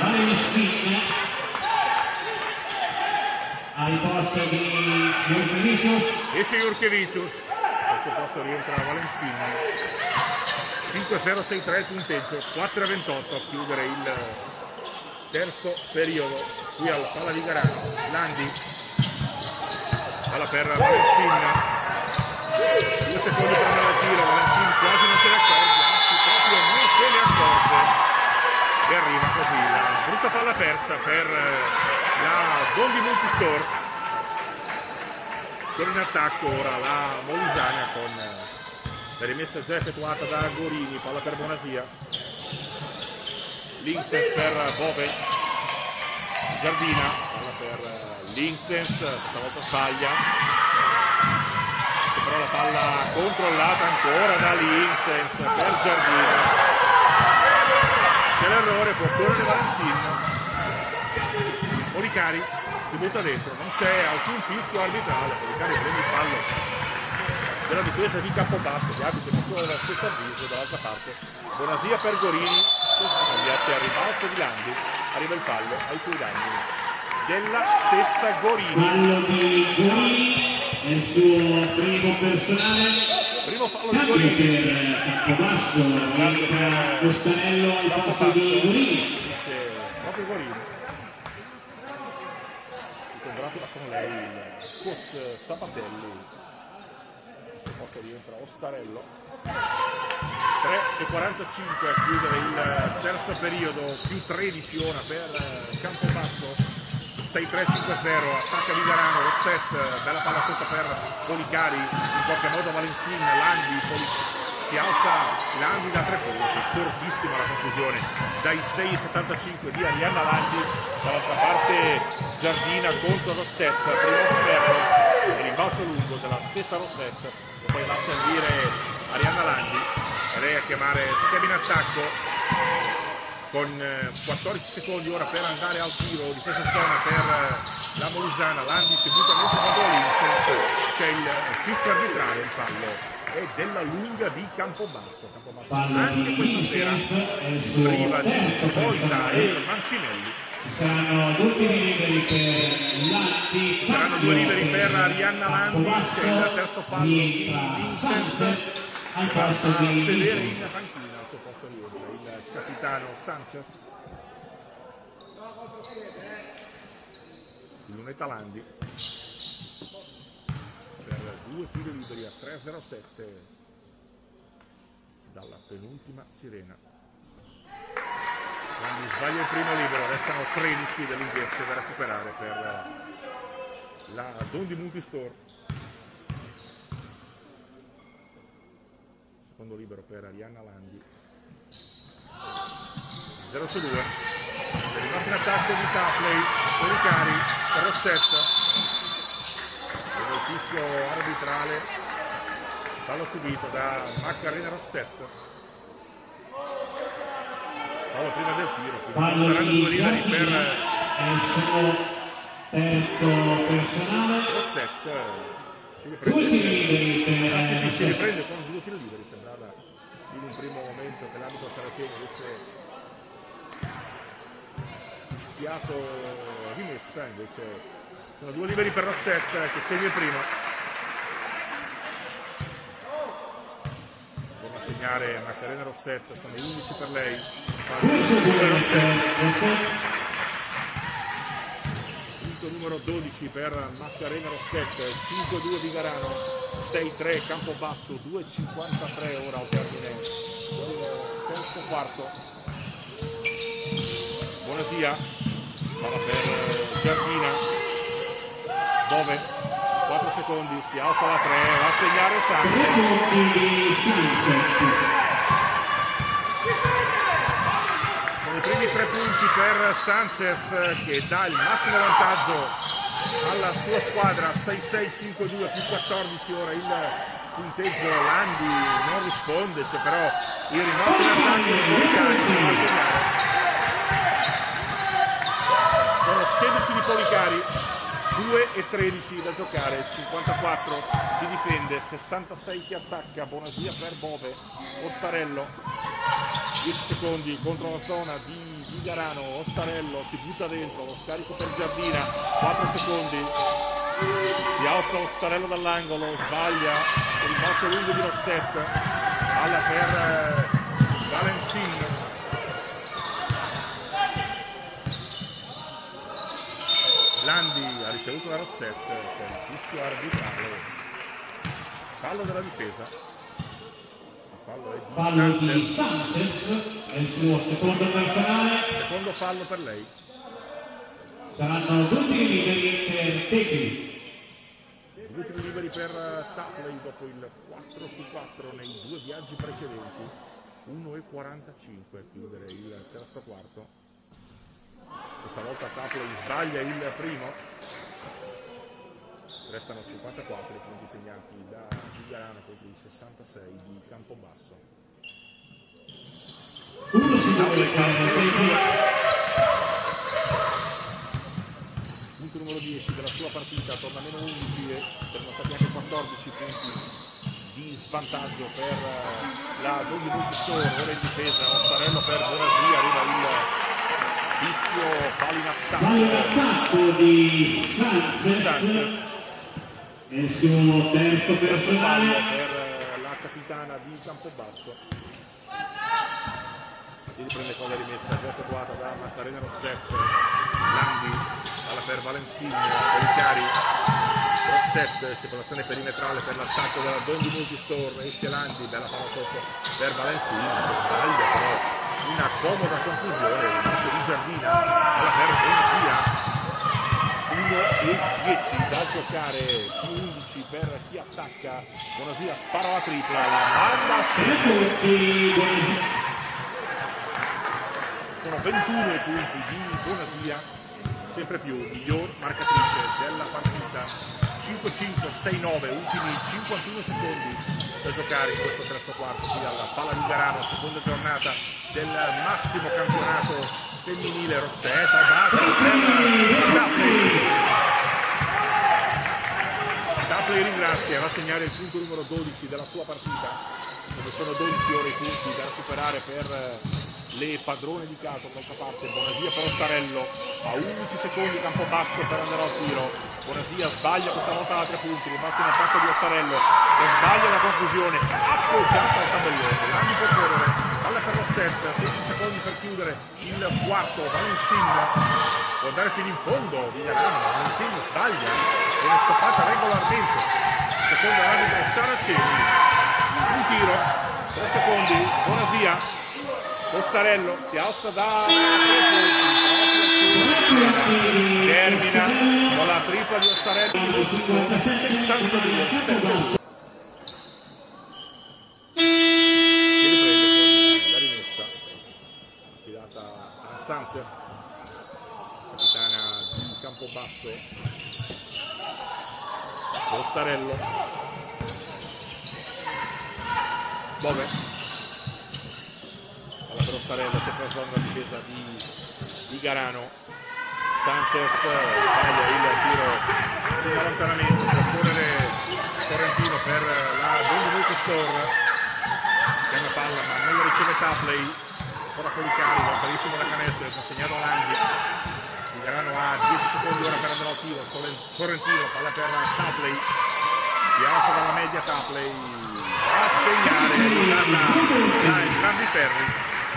Al posto di Jurkevicius. Esce Jurkevicius, al suo posto rientra Valensina. 5-0, 6-3 il punteggio, 4-28 a chiudere il terzo periodo qui alla palla di Garano. Landi, palla per Valensina, 2 secondi per andare a tiro. Valensina quasi non se ne accorge, anzi proprio non se ne accorge, e arriva così la brutta palla persa per la Dondi Multistore. Torna in attacco ora la Molisania con la rimessa già effettuata da Gorini, palla per Bonasia. Linsens per Bove. Giardina, palla per Linsens, stavolta sbaglia. Però la palla controllata ancora da Linsens per Giardina. C'è l'errore, può correre Valensina. Policari si butta dentro, non c'è alcun fischio arbitrale. Policari prende il fallo della difesa di Campobasso, gli arbitri non sono lo stesso avviso. Dall'altra parte Bonasia per Gorini, c'è il rimbalzo di Landi, arriva il fallo ai suoi danni della stessa Gorini. Fallo di Gorini, è il suo primo personale. Primo fallo di Gorini per Campobasso, entra Costarello al posto di Gorini. Proprio Gorini. Si congratula con lei il coach Sabatelli. Posto rientra Ostarello. 3:45 a chiudere il terzo periodo, più 13 ora per Campobasso. 6-3, 5-0, attacca Vigarano, Rossetto, bella palla sotto per Policari, in qualche modo Valensina, Landi, si alza Landi da 3 punti, cortissima la conclusione dai 6,75 di Arianna Landi. Dall'altra parte Giardina contro Rossetto, primo ferro, il rimbalzo lungo della stessa Rossetto, e poi va a servire Arianna Landi, e lei a chiamare schema in attacco con 14 secondi ora per andare al tiro. Difesa zona per la Molisana. Landi si butta dentro contro Linsens, c'è il fischio arbitrale, il fallo è della lunga di Campobasso. Anche questa sera priva di Volta e Mancinelli. Saranno 2 liberi per Landi. Saranno 2 liberi per Arianna Landi, c'è il terzo fallo di Linsens, al va a posto di sedere in panchina al suo posto di ordine il capitano Sanchez. Lunetta Landi per 2 tiri liberi a 3:07 dalla penultima sirena. Landi sbaglia il primo libero, restano 13 dell'indietro da recuperare per la Dondi Multistore. Secondo libero per Arianna Landi. 0-2. È rimasto in attacco di Tapley, Policari, per Rossetto. E il fischio arbitrale, fallo subito da Maccarena Rossetto. Fallo prima del tiro, quindi saranno 2 liberi per il suo terzo personale. Rossetto. Si riprende con 2 tiri liberi, sembrava in un primo momento che l'arbitro Saraceni avesse fischiato rimessa, invece sono 2 liberi per Rossetto che segue il primo. Torna a segnare Macarena Rossetto, sono 11 per lei. Numero 12 per Macarena Rossetto, 5-2 di Garano, 6-3 Campobasso, 2:53 ora al termine del terzo quarto. Bonasia, palla per Giardina, Bove, 4 secondi, si alza da 3, va a segnare Sanchez. Con i primi 3 punti per Sanchez che dà il massimo vantaggio alla sua squadra, 6-6, 5-2 più 14 ora il punteggio. Landi non risponde, però il rimorso in attacco di Policari si va a segnare. Sono 16 di Policari, 2 e 13 da giocare, 54 chi difende, 66 chi attacca. Bonasia per Bove, Ostarello, 10 secondi contro la zona di Vigarano. Ostarello si butta dentro, lo scarico per Giardina, 4 secondi, si alza Ostarello dall'angolo, sbaglia il basso lungo di Rosset, palla per Valencin. Landi ha ricevuto da Rosset, c'è il fischio arbitrale, fallo della difesa, il fallo è di Sanchez, è il suo secondo personale, secondo fallo per lei. Saranno 2 tiri liberi per Tegli. 2 tiri liberi per Tapley dopo il 4-4 nei 2 viaggi precedenti, 1:45 a chiudere il terzo quarto. Questa volta Tapley sbaglia il primo, restano 54 i punti segnati da Vigarano contro i 66 di Campobasso. Punto numero 10 della sua partita, torna a meno 11 e sono stati anche 14 punti di svantaggio per la Doggy Multistore. Ora in difesa Ostarello per Bonasia, arriva il fischio, fallo in attacco di Sanchez, è il suo terzo personale per la capitana di Campobasso. Si riprende con la rimessa già effettuata da Mattarena Rosset. Landi, palla per Valentini, Policari, Rosset, separazione perimetrale per l'attacco della Doggy Multistore, esce Landi, bella palla sotto per Valentini, sbaglia però una comoda conclusione, il basso di Giardina, alla per Bonasia, 1:10 da giocare, più 11 per chi attacca. Bonasia spara la tripla, la manda a segno. Sono 21 i punti di Bonasia, sempre più miglior marcatrice della partita. 5-5, 6-9, ultimi 51 secondi da giocare in questo terzo quarto qui alla Palla Vigarano, seconda giornata del massimo campionato femminile. Rosset ha dato per Tapley ringrazia, va a segnare il punto numero 12 della sua partita, dove sono 12 ore i punti da recuperare per le padrone di casa. D'altra parte Bonasia per Ostarello, a 11 secondi Campobasso per andare al tiro. Bonasia sbaglia questa volta da 3 punti, rimasta in attacco di Ostarello e sbaglia la conclusione, appoggiata al tabellone. Landi può correre, palla per Rosset, 10 secondi per chiudere il quarto. Valencin può andare fino in fondo, Vigarano, Valencin sbaglia, viene stoppata regolarmente, secondo l'arbitro Saraceni. Un tiro, 3 secondi, Bonasia, Ostarello si alza da 3 punti, termina con la tripla di Ostarello, 72-7. Si riprende con la rimessa affidata a Sanchez, capitana di Campobasso. Ostarello, Bove, palla per Ostarello, sempre la difesa di Vigarano. Sanchez sbaglia il tiro in allontanamento, può correre Sorrentino per la Doggy Multistore, chiama palla ma non la riceve Tapley, ora Policari, lontanissimo da canestro, è consegnato a Landi. Vigarano ha 10 secondi ora per andare al tiro, Sorrentino, palla per Tapley, si alza dalla media Tapley, va a segnare da entrambi ferri.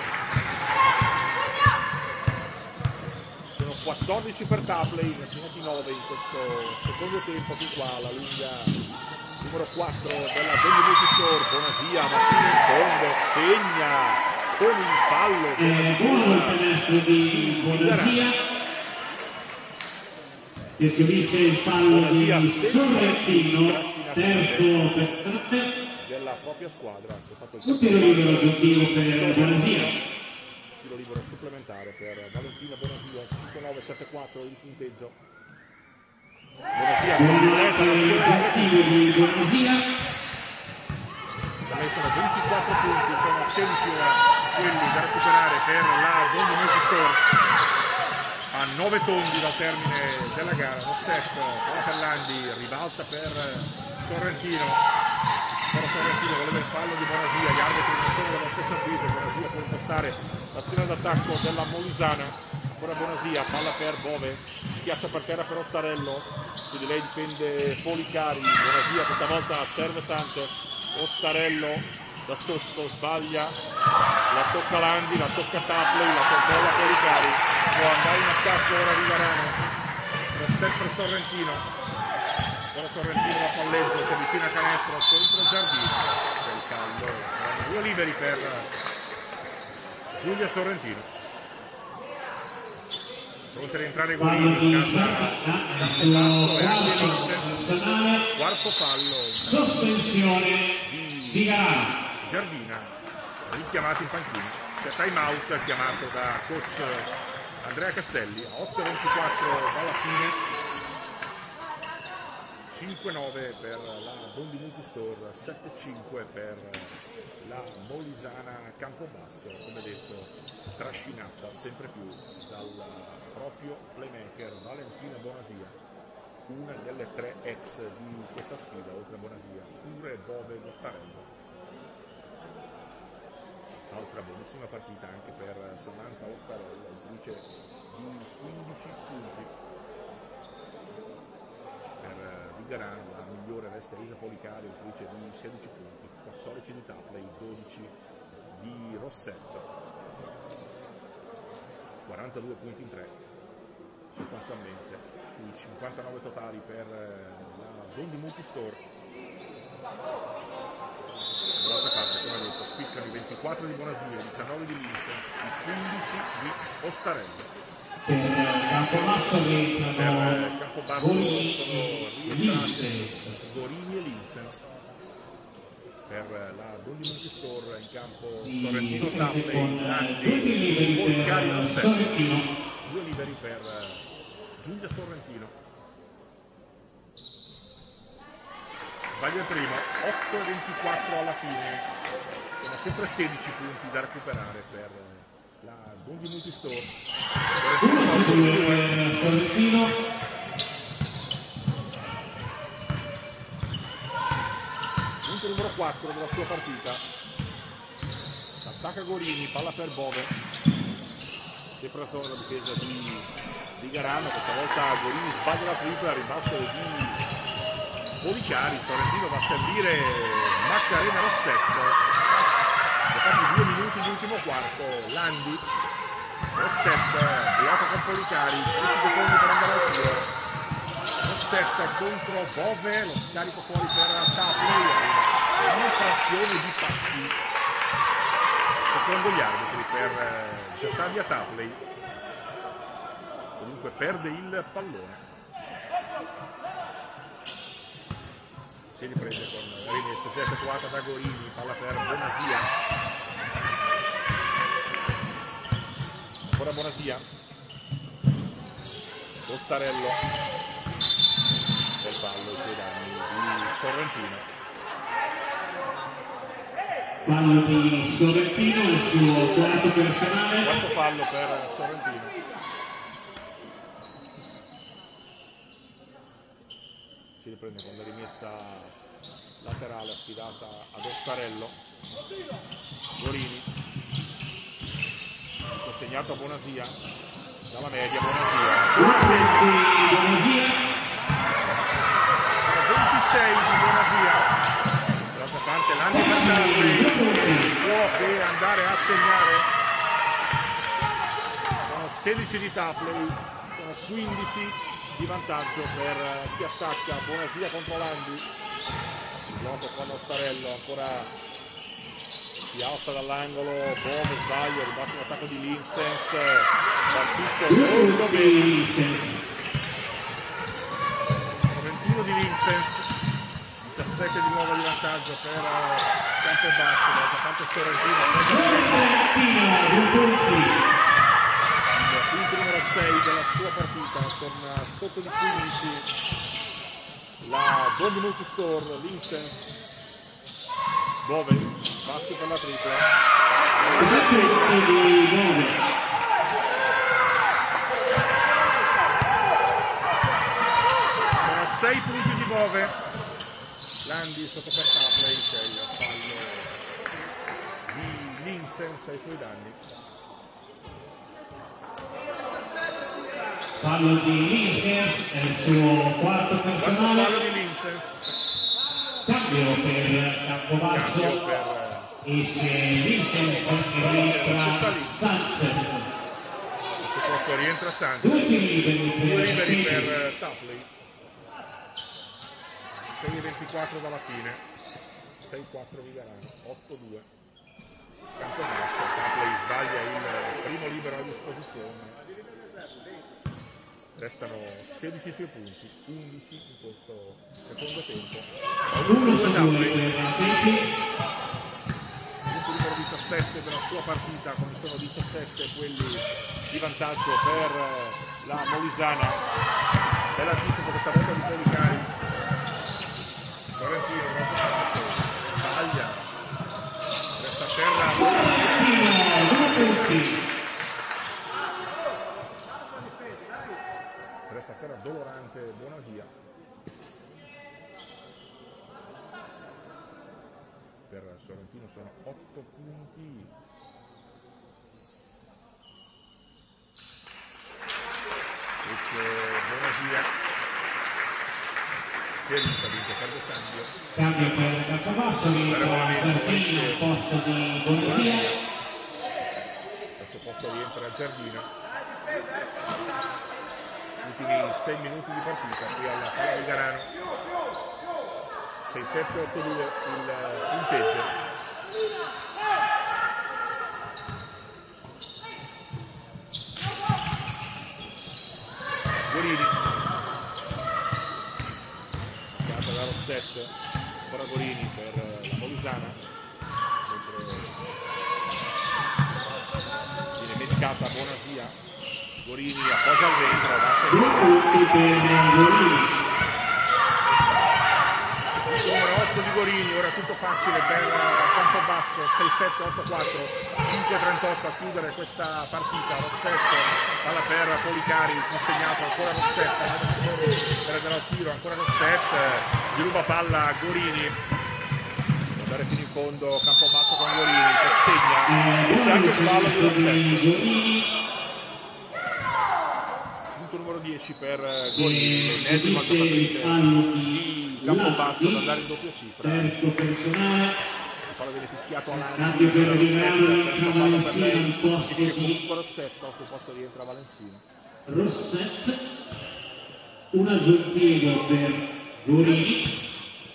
14 per Tapley, ne ha segnati 9 in questo secondo tempo, più qua la lunga numero 4 della Doggy Multistore. Bonasia va fino in fondo, segna con il fallo buono il canestro di Bonasia. che subisce il fallo di Sorrentino, terzo per della propria squadra. C'è stato il un tiro libero aggiuntivo per Bonasia. Tiro libero supplementare per Valentina Bonasia, 5-9-7-4 il punteggio. Bonasia di Bonasia. Sono 24 punti, sono 16 ora quelli da recuperare per la Bondi Multistore. A 9 tondi dal termine della gara. Lo step, Ferlandi ribalta per Sorrentino. Però Sorrentino voleva il fallo di Bonasia, gli arbitri non sono dello stesso avviso. Bonasia può impostare l'azione d'attacco della Molisana. Ancora Bonasia, palla per Bove, schiaccia per terra per Ostarello, su di lei difende Policari. Bonasia questa volta serve Sante, Ostarello da sotto sbaglia, la tocca Landi, la tocca Tapley, la controlla Policari, può andare in attacco ora Vigarano, per sempre Sorrentino. Ora Sorrentino la palleggio, si avvicina a canestro contro Giardino, c'è il caldo, due liberi per Giulia Sorrentino. Pronti a rientrare i Guarini in casa Campobasso e anche Linsen. Quarto fallo. Sospensione di gara. Giardina, richiamato in panchina. C'è time out chiamato da coach Andrea Castelli. 8-24 dalla fine. 5-9 per la Bondi Multistore, 7-5 per la Molisana Campobasso, come detto trascinata sempre più dal proprio playmaker Valentina Bonasia, una delle 3 ex di questa sfida, oltre a Bonasia, pure Bove Ostarello. Altra buonissima partita anche per Samantha Ostarello, autrice di 15 punti. Per Vigarano la migliore resta Elisa Policari, autrice di 16 punti, 14 di Tapley, 12 di Rossetto. 42 punti in 3 sostanzialmente sui 59 totali per la Bondi Multistore. Dall'altra parte, come detto, spiccano i 24 di Bonasia, i 19 di Linsen, i 15 di Ostarello. Per Campobasso Gorini e Linsen. Per la Bondi Multistore in campo Sorrentino Tapley, Landi, Policari Rossetto. 2 liberi per Giulia Sorrentino. Sbaglia il primo, 8-24 alla fine. Sono sempre 16 punti da recuperare per la Bondi Multistore. Sorrentino. Punto numero 4 della sua partita. Attacca Gorini, palla per Bove. Sempre la zona della difesa di Garano. Questa volta Gorini sbaglia la tripla, ribasso di Policari. Sorrentino va a servire Maccarena Rossetto. Sono passati 2 minuti di ultimo quarto. Landi, Rossetto, blocca con Policari, 10 secondi per andare al tiro. Rossetto contro Bove, lo scarico fuori per Tapley, una frazione di passi secondo gli arbitri per gettare via Tapley. Comunque perde il pallone. Si riprende con rimessa, si è effettuata da Gorini, palla per Bonasia. Ancora Bonasia. Ostarello. Del fallo sui danni di Sorrentino. Fallo di Sorrentino, il suo quarto personale. Quarto fallo per Sorrentino. Si riprende con la rimessa laterale affidata ad Ostarello. Gorini. Consegnato a Bonasia. Dalla media Bonasia. 26 di Bonasia. Dall'altra parte Landi può che andare a segnare. Sono 16 di Tapley, sono 15 di vantaggio per chi attacca. Bonasia contro Landi. Il blocco con Ostarello, ancora si alza dall'angolo, Bove sbaglia, ribatte un attacco di Linsens, partito molto bene. Lincens, 17 di nuovo di vantaggio per Campobasso, dall'altra parte Sorrentino, il punto numero 6 della sua partita, torna sotto di 15 la Bombi Multistore, Lincens, Bove, basso per la tripla. Sono 6 punti di Bove. Landi sotto per Tapley, c'è il fallo di Lincens ai suoi danni. Fallo di Lincens, è il suo quarto personale. Fallo di Lincens. Cambio per Campobasso. Esce Lincens e rientra Sanchez. Al suo posto rientra Sanchez. Due liberi per Tapley. 6:24 dalla fine. 6-4 Vigarano, 8-2. Campobasso, Tapley sbaglia il primo libero a disposizione. Restano 16 suoi punti, 11 in questo secondo tempo. Punto numero 17 della sua partita, come sono 17 quelli di vantaggio per la Molisana. Bella anticipo questa volta di Policari. Sorrentino, sbaglia. Resta a terra. Resta a terra Dolorante Bonasia. Per Sorrentino sono 8 punti. Bonasia ferita di Riccardo Sandio. Cambio per Campobasso, rientra Giardino al posto di Bonasia. Al suo posto rientra Giardino. Ultimi 6 minuti di partita qui alla Pala Vigarano. 6-7-8-2 il punteggio. Gorini, chiamata da Rossetto, ancora Gorini per la Molisana, viene mescata Bonasia, Gorini appoggia al vetro, numero 8 di Gorini, ora tutto facile per Campobasso, 6-7-8-4, 5-38 a chiudere questa partita. Rossetto, palla per Policari, consegnato ancora Rossetto, per dal tiro, ancora Rossetto, gli ruba palla Gorini, andare fino in fondo Campobasso con Gorini che segna, c'è anche il fallo di Rossetto. Punto numero 10 per Gorini, l'ennesima giocatrice di Campobasso ad andare in doppia cifra. Il fallo viene fischiato all'anno per Rossetto, esce comunque Rossetto, al suo posto rientra Valensino. Rossetto, un aggiuntivo per Gorini.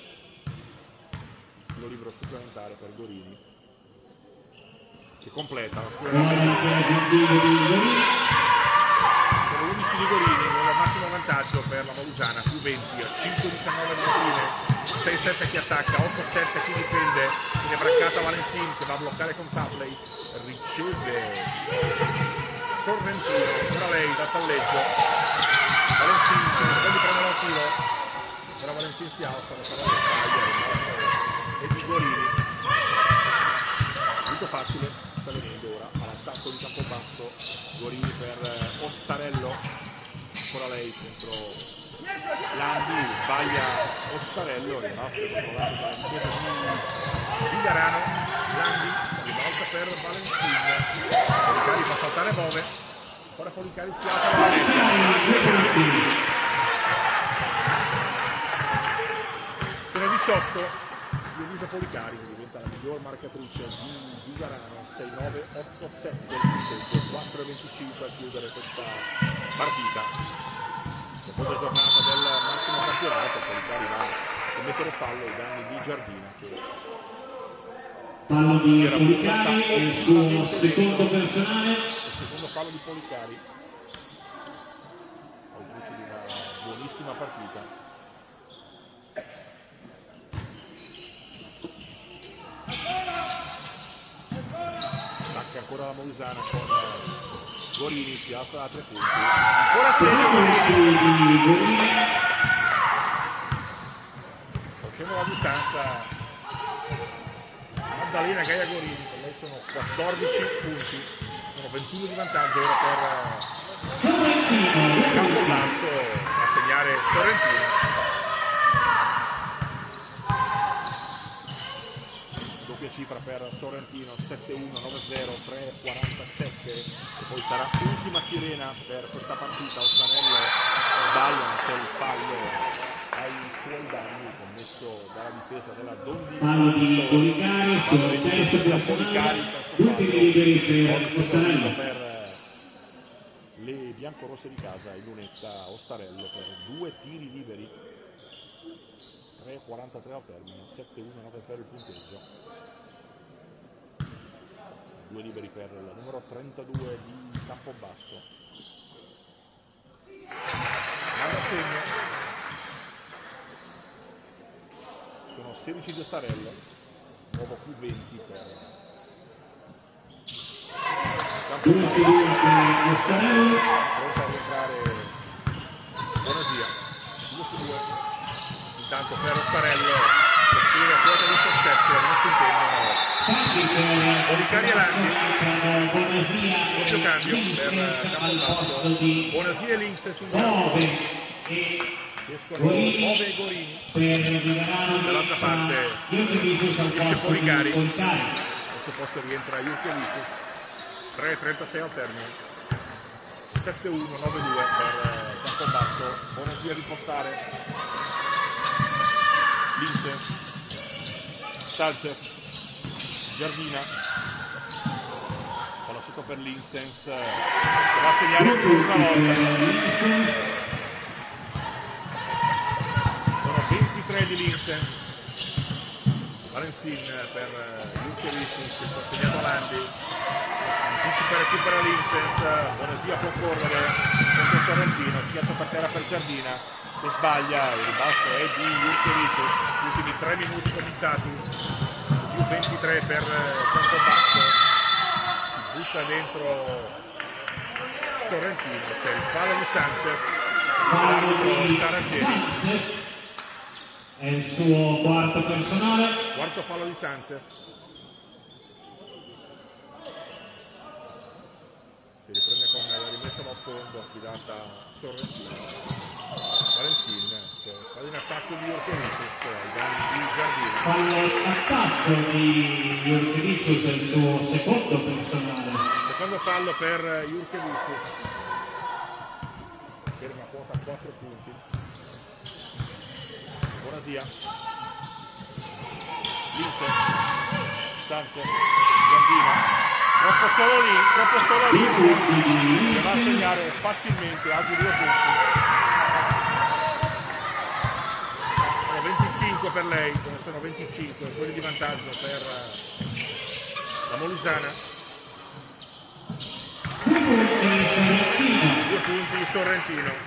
Lo libero supplementare per Gorini che completa la sua aggiuntivo di Gorini. Sono 11 di Gorini, nel massimo vantaggio per la Molisana, più 20 a 5-19 alla fine, 6-7 chi attacca, 8-7 chi difende, viene braccata Valensini che va a bloccare con Tapley, riceve Sorrentino, ora lei da palleggio, Valensini che non può prendere il tiro, ora Valensini si alza, la palla e di Gorini, molto facile, sta venendo ora all'attacco di Campobasso, Gorini per Ostarello, ancora lei contro Landi, sbaglia Ostarello, rimasta controllato dalla difesa di Vigarano, Landi, rivolta per Valensini, Policari fa saltare Bove, ora Policari si alza la manetta, sono 18, di Elisa Policari che diventa la miglior marcatrice di Vigarano, 6-9-8-7 il punteggio, 4-25 a chiudere questa partita. Seconda giornata del massimo campionato, Policari va a mettere fallo ai danni di Giardino. Fallo di Policari, è il suo secondo personale. Il secondo fallo di Policari. Autrice di una buonissima partita. ancora la Molisana con Gorini, si alza da 3 punti, ancora segno Gorini, facendo la distanza Maddalena Gaia Gorini, per lei sono 14 punti, sono 21 di vantaggio ora per Campobasso a segnare Sorrentino. Doppia cifra per Sorrentino, 7-1, 9-0, 3-47, e poi sarà ultima sirena per questa partita. Ostarello sbaglia, c'è il fallo ai suoi danni commesso dalla difesa della Dondini. Fallo di Policari sul terzo personale, tutti liberi per Ostarello. Per le biancorosse di casa, in lunetta Ostarello per 2 tiri liberi, 3-43 al termine, 7-1, 9-0 il punteggio. 2 liberi per il numero 32 di Campobasso. Manda segno. Sono 16 di Ostarello, nuovo più 20 per Campobasso. Pronto a rientrare Bonasia, 2-2. Intanto per Ostarello, che scrive a quota 17, non si intendono Policari e Landi. Doppio cambio per Campobasso, Bonasia e Links sul campo. Escono Bove e Gorini, dall'altra parte esce Policari, al suo posto rientra Jurkevicius, 3-36 al termine, 7-1, 9-2 per Campobasso. Bonasia a ripostare, Links, Sanchez, Giardina, palla sotto per Linsens, che va a segnare ancora una volta. Sono 23 di Linsens, Valensin per Jurkevicius, che sta segnando Landi, anticipa e recupera Linsens, Bonasia può correre contro Sorrentino, schiaccia per terra per Giardina, che sbaglia, il ribasso è di Jurkevicius, gli ultimi 3 minuti cominciati, più 23 per Campobasso, si butta dentro Sorrentino, c'è il fallo di Sanchez, l'arbitro Saraceni. È il suo quarto personale. Quarto fallo di Sanchez. Si riprende con la rimessa da fondo affidata a Sorrentino. Valentin che fa in attacco di Jurkevicius ai danni di Giardino. Fallo attacco di Jurkevicius, è il suo secondo personale. Secondo fallo per Jurkevicius, ferma quota 4 punti. Bonasia, Lince, Sanchez, Giardina, troppo solo lì, che va a segnare facilmente altri 2 punti. Sono 25 per lei, come sono 25, quelli di vantaggio per la Molisana. 2 punti di Sorrentino.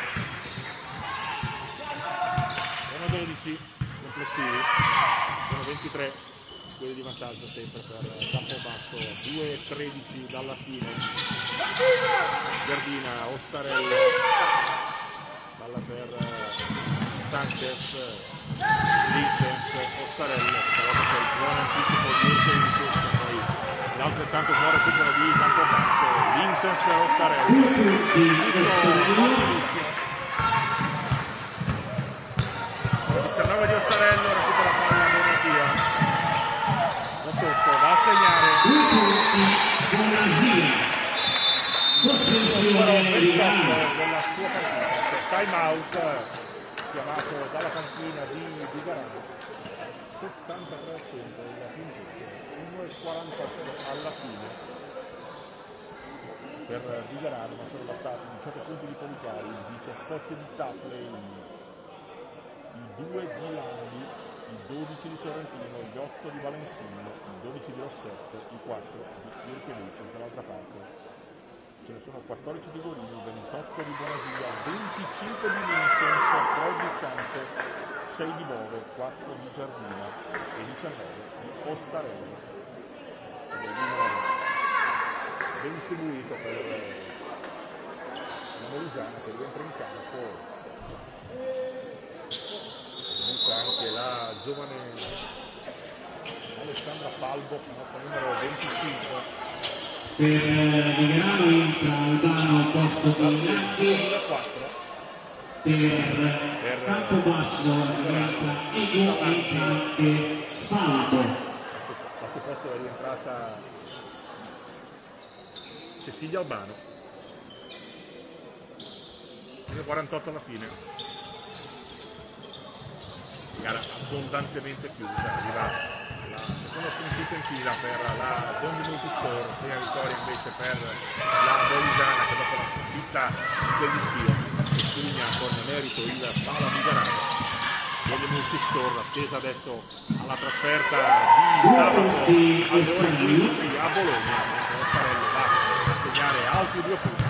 12 complessivi, sono 23 quelli di vantaggio sempre per Campobasso, 2-13 dalla fine. Giardina, Ostarello, palla per Sanchez, Linsens, Ostarello, però c'è il buon anticipo di Jurkevicius, poi l'altrettanto buon recupero di Campobasso, Linsens per Ostarello, tutto 19 di Ostarello, recupera palla Bonasia da sotto, va a segnare il numero 28 della sua partita. C'è time out chiamato dalla panchina di Vigarano, 73 centro il punteggio, 1,48 alla fine per Vigarano, ma sono bastati 18 punti di Policari, 17 di Tapley, i 2 di Landi, i 12 di Sorrentino, gli 8 di Valensino, i 12 di Rossetto, i 4 di Jurkevicius. Dall'altra parte ce ne sono 14 di Gorini, 28 di Bonasia, 25 di Linsens, 3 di Sanchez, 6 di Bove, 4 di Giardina e 19 di Ostarello. ben distribuito per la Molisana che rientra in campo. Comunque anche la giovane Alessandra Falbo, nostro numero 25. Per Migrano entra Albano posto Togliatti, per Campobasso entra Ego, entra anche Falbo. A suo posto è rientrata Cecilia Albano. 48 alla fine. Gara abbondantemente chiusa, arriva la seconda sconfitta in fila per la Bondi Multiscore, prima vittoria invece per la Molisana che dopo la sconfitta degli Schio segna con merito il Pala Viganano. Bondi Multiscore attesa adesso alla trasferta di sabato alle ore 15 a Bologna, mentre Rostarello va a segnare altri 2 punti.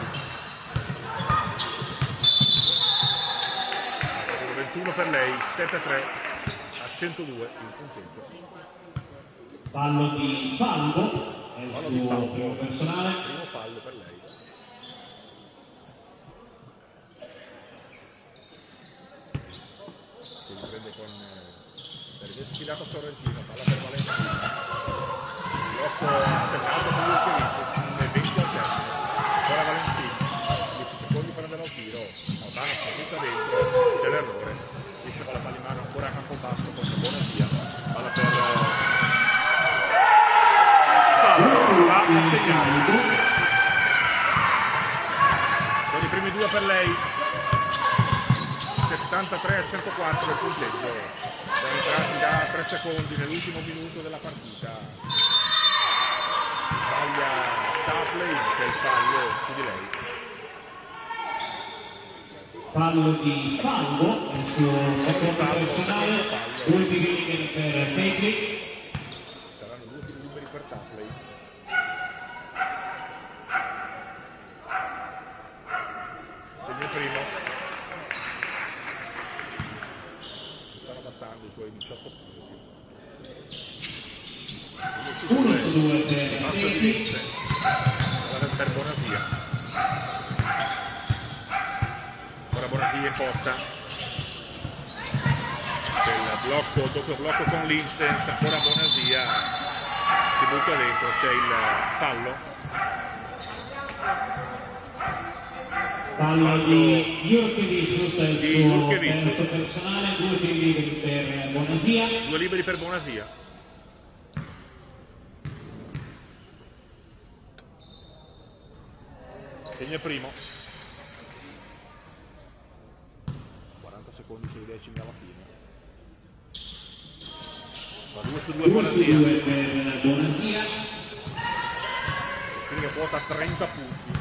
21 per lei, 7-3 a 102 il punteggio. Fallo di Falbo, è il suo primo personale. Primo fallo per lei. Si riprende con per il sfilato Sorrentino, palla per Valentino. Blocco accennato per Jurkevic, 20 al termine. Ora Valentino, 10 secondi per andare al tiro. Albano sta tutta dentro, c'è l'errore. Riesce con la palla in mano ancora a campo basso con Bonasia. Palla per va a segnare. Sono i primi 2 per lei. 73 a 104 il punteggio. Sono entrati da 3 secondi nell'ultimo minuto della partita. Sbaglia Tapley, c'è il fallo su di lei. Fallo di Falbo, il suo secondo personale. Ultimi liberi per Tapley. Saranno gli ultimi liberi per Tapley. Segna il primo. Stanno bastando i suoi 18 punti. 1 su 2 per Tapley. Per Bonasia. Ora Bonasia in posta. Il blocco, doppio blocco con Linsens, ancora Bonasia si butta dentro, c'è il fallo. Fallo di Jurkevic, il suo terzo personale, 2 liberi per Bonasia. 2 liberi per Bonasia. Segna il primo. 40 secondi, 6 decimi alla fine. 2 su 2 Bonasia. Per Bonasia. Scrive quota 30 punti.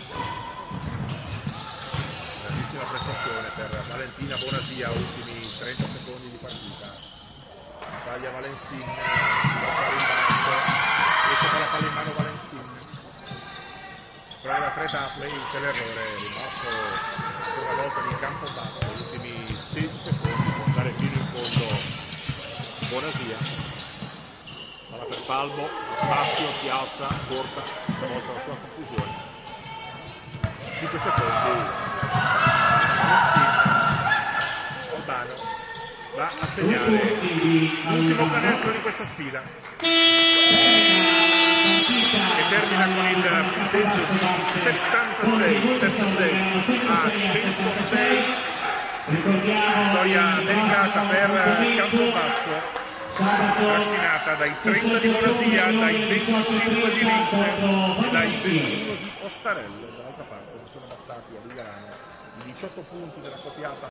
Grandissima prestazione per Valentina Bonasia, ultimi 30 secondi di partita. Sbaglia Valensin, va a fare in basso, esce con la palla in mano Valensin. Prova da 3 Tapley, c'è l'errore, è rimasto una volta di campo basso, gli ultimi 16 secondi per andare fino in fondo Bonasia. Palla per Falbo, spazio, si alza, corta, stavolta la sua conclusione. 5 secondi. Albano va a segnare l'ultimo canestro di questa sfida. Che termina con il punteggio di 76 a 106. Vittoria delicata per Campobasso, trascinata dai 30 di Bonasia, dai 25 di Linsens e dai 21 di Ostarello. Dall'altra parte non sono bastati a Viganano i 18 punti della Copiata.